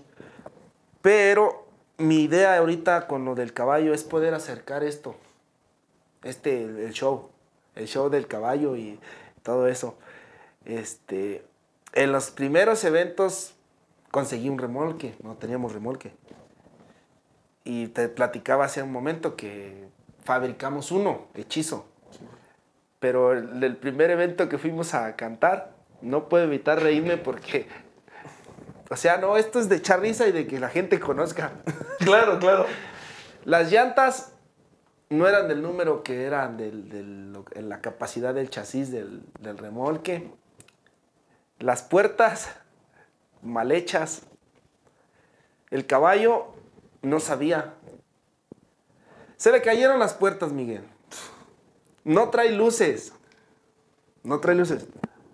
Pero mi idea ahorita con lo del caballo es poder acercar esto, este, el show, el show del caballo y todo eso. Este, en los primeros eventos conseguí un remolque, no teníamos remolque. Y te platicaba hace un momento que fabricamos uno, hechizo. Pero el, el primer evento que fuimos a cantar, no puedo evitar reírme porque, o sea, no, esto es de echar risa y de que la gente conozca. Claro, claro. Las llantas no eran del número que eran del, del, en la capacidad del chasis del, del remolque. Las puertas mal hechas. El caballo no sabía. Se le cayeron las puertas, Miguel. No trae luces. No trae luces.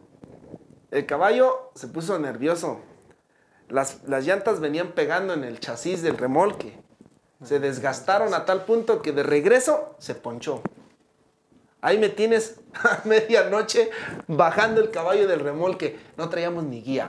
El caballo se puso nervioso. Las, las llantas venían pegando en el chasis del remolque. Se desgastaron a tal punto que de regreso se ponchó. Ahí me tienes a medianoche bajando el caballo del remolque. No traíamos ni guía.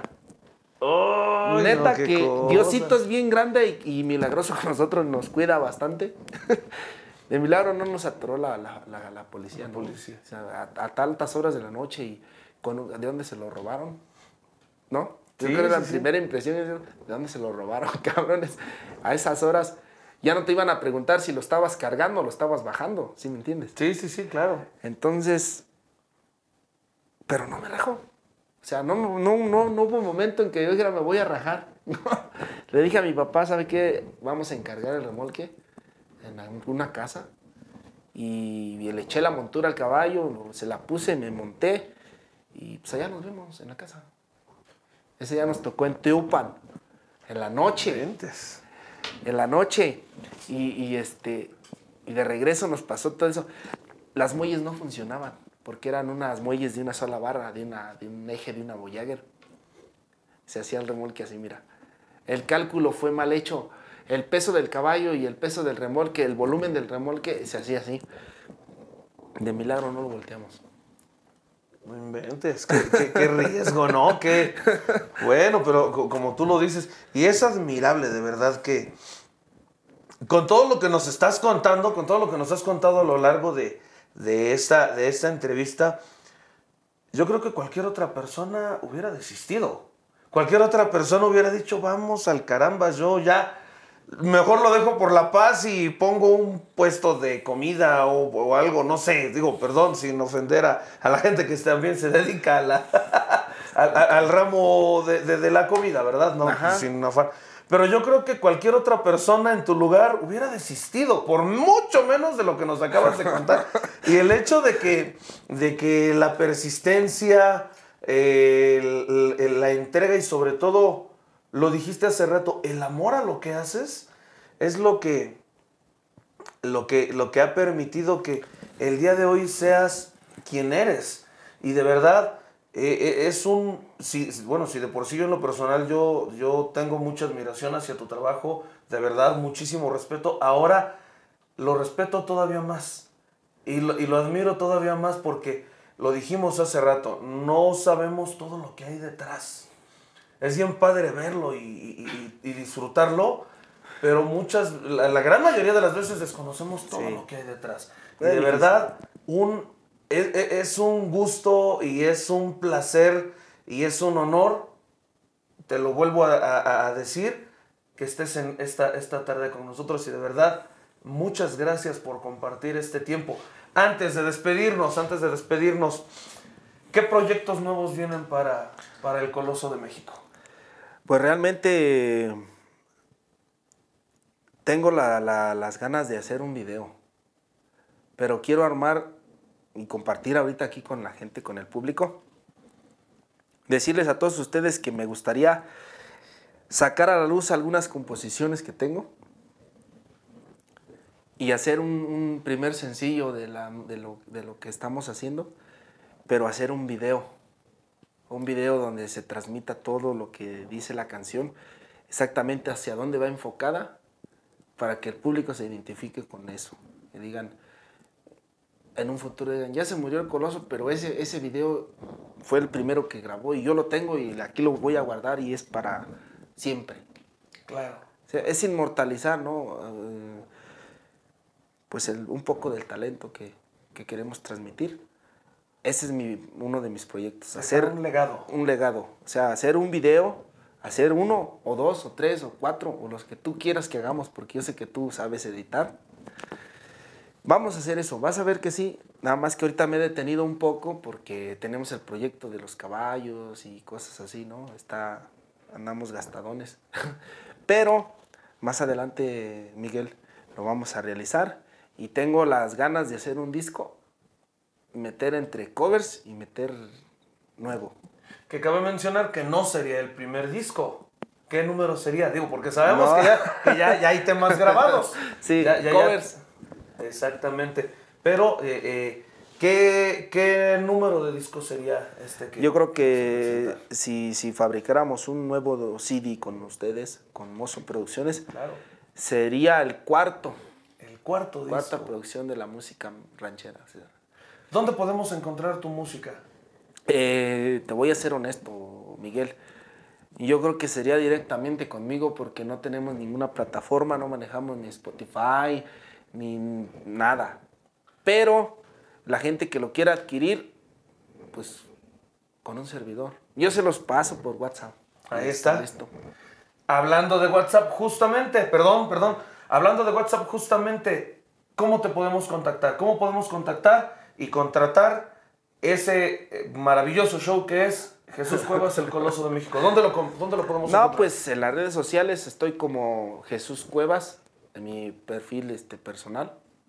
Oh, Neta no, que cosa. Diosito es bien grande y, y milagroso con nosotros, nos cuida bastante. De milagro no nos atoró la, la, la, la policía. La ¿no? policía. O sea, a, a tantas horas de la noche y con, ¿de dónde se lo robaron? ¿No? Yo Sí, creo que la sí, primera sí. impresión es, ¿de dónde se lo robaron, cabrones? A esas horas ya no te iban a preguntar si lo estabas cargando o lo estabas bajando, ¿sí me entiendes? Sí, sí, sí, claro. Entonces, pero no me rajó. O sea, no, no, no, no hubo un momento en que yo dijera, me voy a rajar. Le dije a mi papá, ¿sabe qué? Vamos a encargar el remolque en una casa. Y, y le eché la montura al caballo, se la puse, me monté. Y pues allá nos vemos en la casa. Ese día nos tocó en Teupan, en la noche. Ventes. En la noche. Y, y, este, y de regreso nos pasó todo eso. Las muelles no funcionaban, porque eran unas muelles de una sola barra, de, una, de un eje de una Voyager. Se hacía el remolque así, mira. El cálculo fue mal hecho. El peso del caballo y el peso del remolque, el volumen del remolque, se hacía así. De milagro no lo volteamos. No inventes, qué, qué, qué riesgo, ¿no? Qué, bueno, pero como tú lo dices, y es admirable, de verdad, que con todo lo que nos estás contando, con todo lo que nos has contado a lo largo de, de, esta, de esta entrevista, yo creo que cualquier otra persona hubiera desistido. Cualquier otra persona hubiera dicho, vamos al caramba, yo ya, mejor lo dejo por la paz y pongo un puesto de comida o, o algo, no sé, digo, perdón, sin ofender a, a la gente que también se dedica a la, al, al ramo de, de, de la comida, ¿verdad? No, Ajá. sin afán. Pero yo creo que cualquier otra persona en tu lugar hubiera desistido, por mucho menos de lo que nos acabas de contar. Y el hecho de que, de que la persistencia, eh, el, el, la entrega y sobre todo, lo dijiste hace rato, el amor a lo que haces es lo que, lo que, lo que ha permitido que el día de hoy seas quien eres. Y de verdad, eh, es un... Si, bueno, si de por sí yo en lo personal yo, yo tengo mucha admiración hacia tu trabajo, de verdad, muchísimo respeto. Ahora lo respeto todavía más y lo, y lo admiro todavía más porque lo dijimos hace rato, no sabemos todo lo que hay detrás. Es bien padre verlo y, y, y, y disfrutarlo, pero muchas, la, la gran mayoría de las veces desconocemos todo sí. lo que hay detrás. Y de verdad, un, es, es un gusto y es un placer y es un honor, te lo vuelvo a, a, a decir, que estés en esta, esta tarde con nosotros y de verdad, muchas gracias por compartir este tiempo. Antes de despedirnos, antes de despedirnos, ¿qué proyectos nuevos vienen para, para el Coloso de México? Pues realmente tengo la, la, las ganas de hacer un video, pero quiero armar y compartir ahorita aquí con la gente, con el público, decirles a todos ustedes que me gustaría sacar a la luz algunas composiciones que tengo y hacer un, un primer sencillo de, la, de, lo, de lo que estamos haciendo, pero hacer un video, un video donde se transmita todo lo que dice la canción, exactamente hacia dónde va enfocada, para que el público se identifique con eso, que digan, en un futuro digan, ya se murió el Coloso, pero ese, ese video fue el primero que grabó y yo lo tengo y aquí lo voy a guardar y es para siempre. Claro. O sea, es inmortalizar, ¿no? Uh, pues el, un poco del talento que, que queremos transmitir. Ese es mi, uno de mis proyectos. Hacer un legado. Un legado. O sea, hacer un video, hacer uno o dos o tres o cuatro o los que tú quieras que hagamos, porque yo sé que tú sabes editar. Vamos a hacer eso, vas a ver que sí, nada más que ahorita me he detenido un poco porque tenemos el proyecto de los caballos y cosas así, ¿no? Está, andamos gastadones. Pero más adelante, Miguel, lo vamos a realizar y tengo las ganas de hacer un disco, meter entre covers y meter nuevo. Que cabe mencionar que no sería el primer disco. ¿Qué número sería? Digo, porque sabemos no. que, ya, que ya, ya hay temas grabados. Sí, ya, ya, covers. Ya. Exactamente. Pero, eh, eh, ¿qué, ¿qué número de disco sería este? Que Yo creo que si, si fabricáramos un nuevo C D con ustedes, con Mozo Producciones, claro. sería el cuarto. El cuarto disco. Cuarta producción de la música ranchera. ¿Sí? ¿Dónde podemos encontrar tu música? Eh, te voy a ser honesto, Miguel. Yo creo que sería directamente conmigo porque no tenemos ninguna plataforma, no manejamos ni Spotify, ni nada. Pero la gente que lo quiera adquirir, pues con un servidor. Yo se los paso por WhatsApp. Ahí está. Listo. Hablando de WhatsApp, justamente, perdón, perdón. Hablando de WhatsApp, justamente, ¿cómo te podemos contactar? ¿Cómo podemos contactar y contratar ese maravilloso show que es Jesús Cuevas, el Coloso de México? ¿Dónde lo, dónde lo podemos encontrar? No, pues en las redes sociales estoy como Jesús Cuevas, en mi perfil este, personal.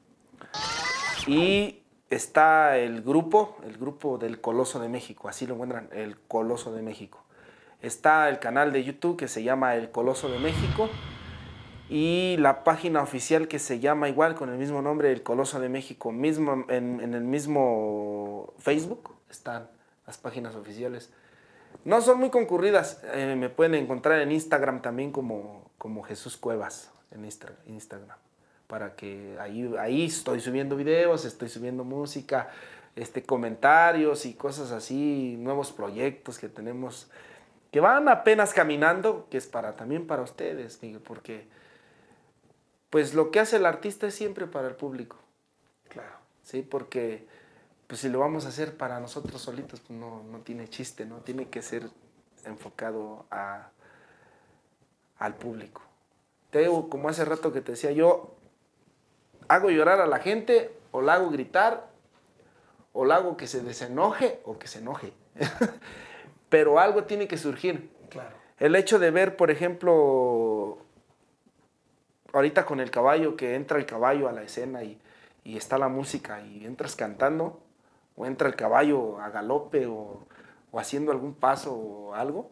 Y está el grupo, el grupo del Coloso de México, así lo encuentran, el Coloso de México. Está el canal de YouTube que se llama El Coloso de México y la página oficial que se llama igual con el mismo nombre, El Coloso de México. Mismo, en, en el mismo Facebook están las páginas oficiales. No son muy concurridas, eh, me pueden encontrar en Instagram también como, como Jesús Cuevas, en Insta, Instagram. Para que ahí, ahí estoy subiendo videos, estoy subiendo música, este, comentarios y cosas así, nuevos proyectos que tenemos, que van apenas caminando, que es para, también para ustedes, Miguel, porque pues lo que hace el artista es siempre para el público. Claro. Sí, porque pues si lo vamos a hacer para nosotros solitos, pues no, no tiene chiste, ¿no? Tiene que ser enfocado a, al público. Te digo, como hace rato que te decía, yo hago llorar a la gente, o la hago gritar, o la hago que se desenoje, o que se enoje. Pero algo tiene que surgir. Claro. El hecho de ver, por ejemplo, ahorita con el caballo, que entra el caballo a la escena y, y está la música y entras cantando, o entra el caballo a galope o, o haciendo algún paso o algo,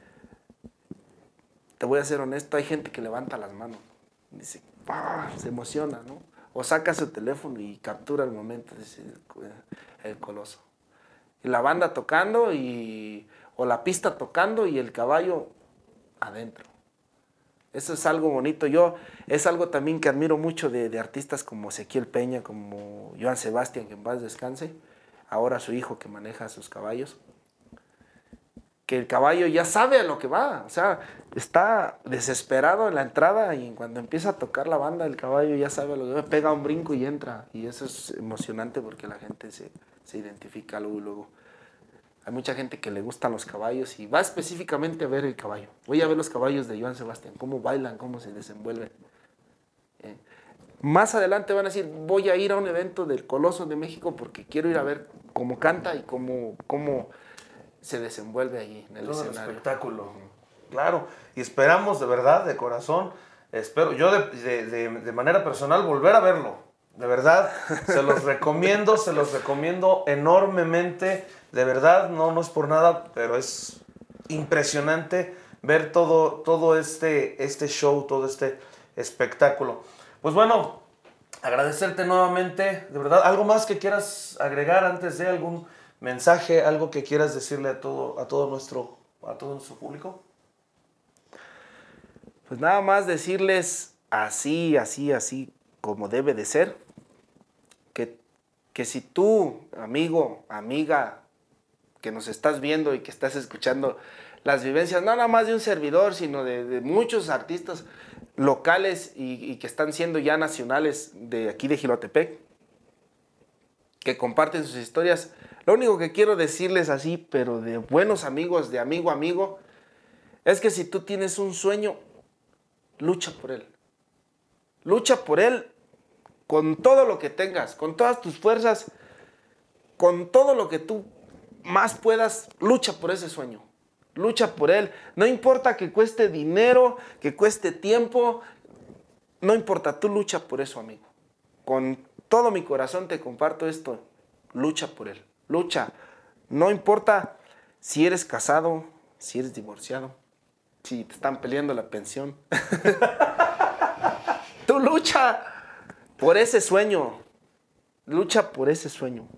te voy a ser honesto, hay gente que levanta las manos, dice, ¡pah! Se emociona, ¿no? O saca su teléfono y captura el momento, dice el Coloso. Y la banda tocando, y, o la pista tocando y el caballo adentro. Eso es algo bonito. Yo, es algo también que admiro mucho de, de artistas como Ezequiel Peña, como Joan Sebastián, que en paz descanse, ahora su hijo que maneja sus caballos. Que el caballo ya sabe a lo que va, o sea, está desesperado en la entrada y cuando empieza a tocar la banda, el caballo ya sabe a lo que va, pega un brinco y entra. Y eso es emocionante porque la gente se, se identifica luego y luego. Hay mucha gente que le gustan los caballos y va específicamente a ver el caballo. Voy a ver los caballos de Joan Sebastián, cómo bailan, cómo se desenvuelven. Eh, más adelante van a decir, voy a ir a un evento del Coloso de México porque quiero ir a ver cómo canta y cómo, cómo se desenvuelve allí en el Todo escenario. El espectáculo, claro. Y esperamos de verdad, de corazón, espero, yo de, de, de, de manera personal volver a verlo. De verdad, se los recomiendo, se los recomiendo enormemente. De verdad, no, no es por nada, pero es impresionante ver todo, todo este, este show, todo este espectáculo. Pues bueno, agradecerte nuevamente, de verdad. ¿Algo más que quieras agregar antes de algún mensaje, algo que quieras decirle a todo, a todo nuestro, a todo nuestro público? Pues nada más decirles así, así, así como debe de ser, que, que si tú, amigo, amiga, que nos estás viendo y que estás escuchando las vivencias, no nada más de un servidor, sino de, de muchos artistas locales y, y que están siendo ya nacionales de aquí de Jilotepec, que comparten sus historias. Lo único que quiero decirles así, pero de buenos amigos, de amigo a amigo, es que si tú tienes un sueño, lucha por él. Lucha por él con todo lo que tengas, con todas tus fuerzas, con todo lo que tú más puedas, lucha por ese sueño. Lucha por él. No importa que cueste dinero, que cueste tiempo, no importa, tú lucha por eso, amigo. Con todo mi corazón te comparto esto. Lucha por él. Lucha. No importa si eres casado, si eres divorciado, si te están peleando la pensión. Tú lucha por ese sueño. Lucha por ese sueño.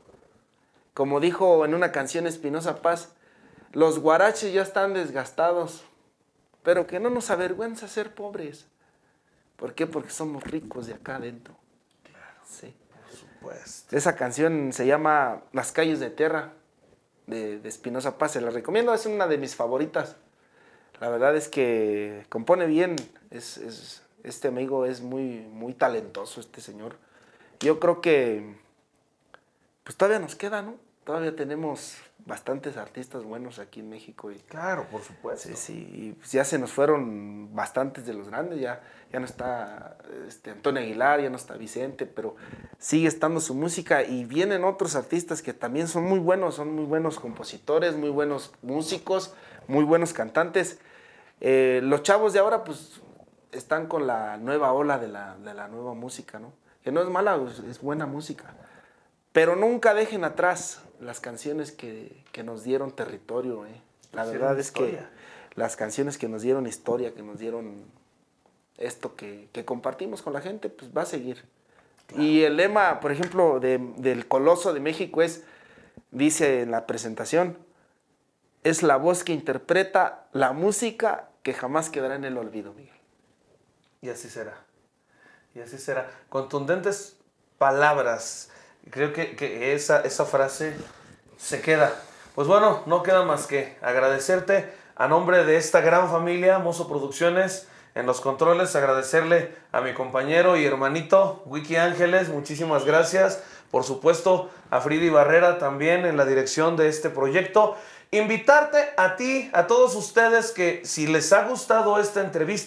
Como dijo en una canción Espinosa Paz, los guaraches ya están desgastados, pero que no nos avergüenza ser pobres. ¿Por qué? Porque somos ricos de acá adentro. Claro, sí. Por supuesto. Esa canción se llama Las calles de tierra, de, de Espinosa Paz. Se la recomiendo, es una de mis favoritas. La verdad es que compone bien. Es, es, este amigo es muy, muy talentoso, este señor. Yo creo que pues todavía nos queda, ¿no? Todavía tenemos bastantes artistas buenos aquí en México. Y, claro, por supuesto. Sí, sí, y pues ya se nos fueron bastantes de los grandes, ya, ya no está este, Antonio Aguilar, ya no está Vicente, pero sigue estando su música y vienen otros artistas que también son muy buenos, son muy buenos compositores, muy buenos músicos, muy buenos cantantes. Eh, los chavos de ahora pues están con la nueva ola de la, de la nueva música, ¿no? Que no es mala, es buena música. Pero nunca dejen atrás las canciones que, que nos dieron territorio. ¿eh? La Sí, verdad es historia. que las canciones que nos dieron historia, que nos dieron esto que, que compartimos con la gente, pues va a seguir. Claro. Y el lema, por ejemplo, de, del Coloso de México es, dice en la presentación, es la voz que interpreta la música que jamás quedará en el olvido, Miguel. Y así será. Y así será. Contundentes palabras. Creo que, que esa, esa frase se queda. Pues bueno, no queda más que agradecerte a nombre de esta gran familia, Mozo Producciones, en los controles, agradecerle a mi compañero y hermanito, Wiki Ángeles, muchísimas gracias. Por supuesto, a Fridi Barrera también en la dirección de este proyecto. Invitarte a ti, a todos ustedes, que si les ha gustado esta entrevista,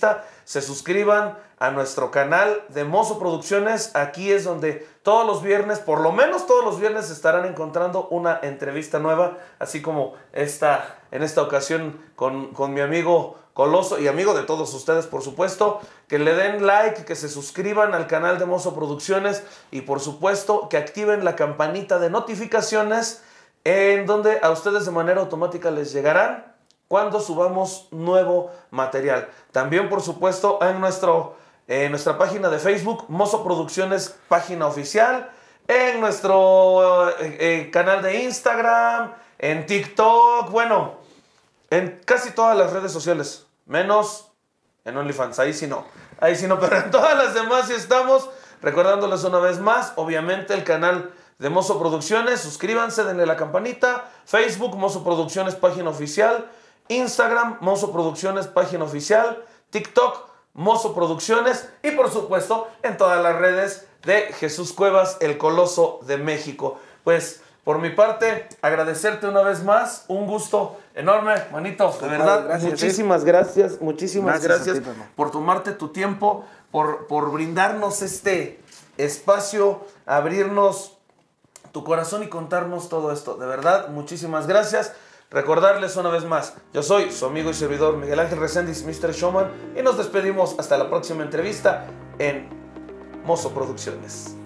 se suscriban a nuestro canal de Mozo Producciones. Aquí es donde todos los viernes, por lo menos todos los viernes, estarán encontrando una entrevista nueva, así como esta, en esta ocasión con, con mi amigo Coloso y amigo de todos ustedes, por supuesto. Que le den like, que se suscriban al canal de Mozo Producciones y por supuesto que activen la campanita de notificaciones, en donde a ustedes de manera automática les llegarán cuando subamos nuevo material. También, por supuesto, en nuestro, eh, nuestra página de Facebook, Mozo Producciones, página oficial, en nuestro eh, eh, canal de Instagram, en TikTok, bueno, en casi todas las redes sociales, menos en OnlyFans, ahí sí no, ahí sí no, pero en todas las demás sí estamos. Recordándoles una vez más, obviamente, el canal de Mozo Producciones, suscríbanse, denle la campanita, Facebook, Mozo Producciones, página oficial, Instagram, Mozo Producciones, página oficial, TikTok, Mozo Producciones y por supuesto en todas las redes de Jesús Cuevas, el Coloso de México. Pues por mi parte, agradecerte una vez más, un gusto enorme, manito, de verdad, gracias, muchísimas ¿eh? gracias, muchísimas Gracias gracias, a ti, por tomarte tu tiempo, por, por brindarnos este espacio, abrirnos tu corazón y contarnos todo esto. De verdad, muchísimas gracias. Recordarles una vez más, yo soy su amigo y servidor Miguel Ángel Reséndiz, mister Showman, y nos despedimos hasta la próxima entrevista en Mozo Producciones.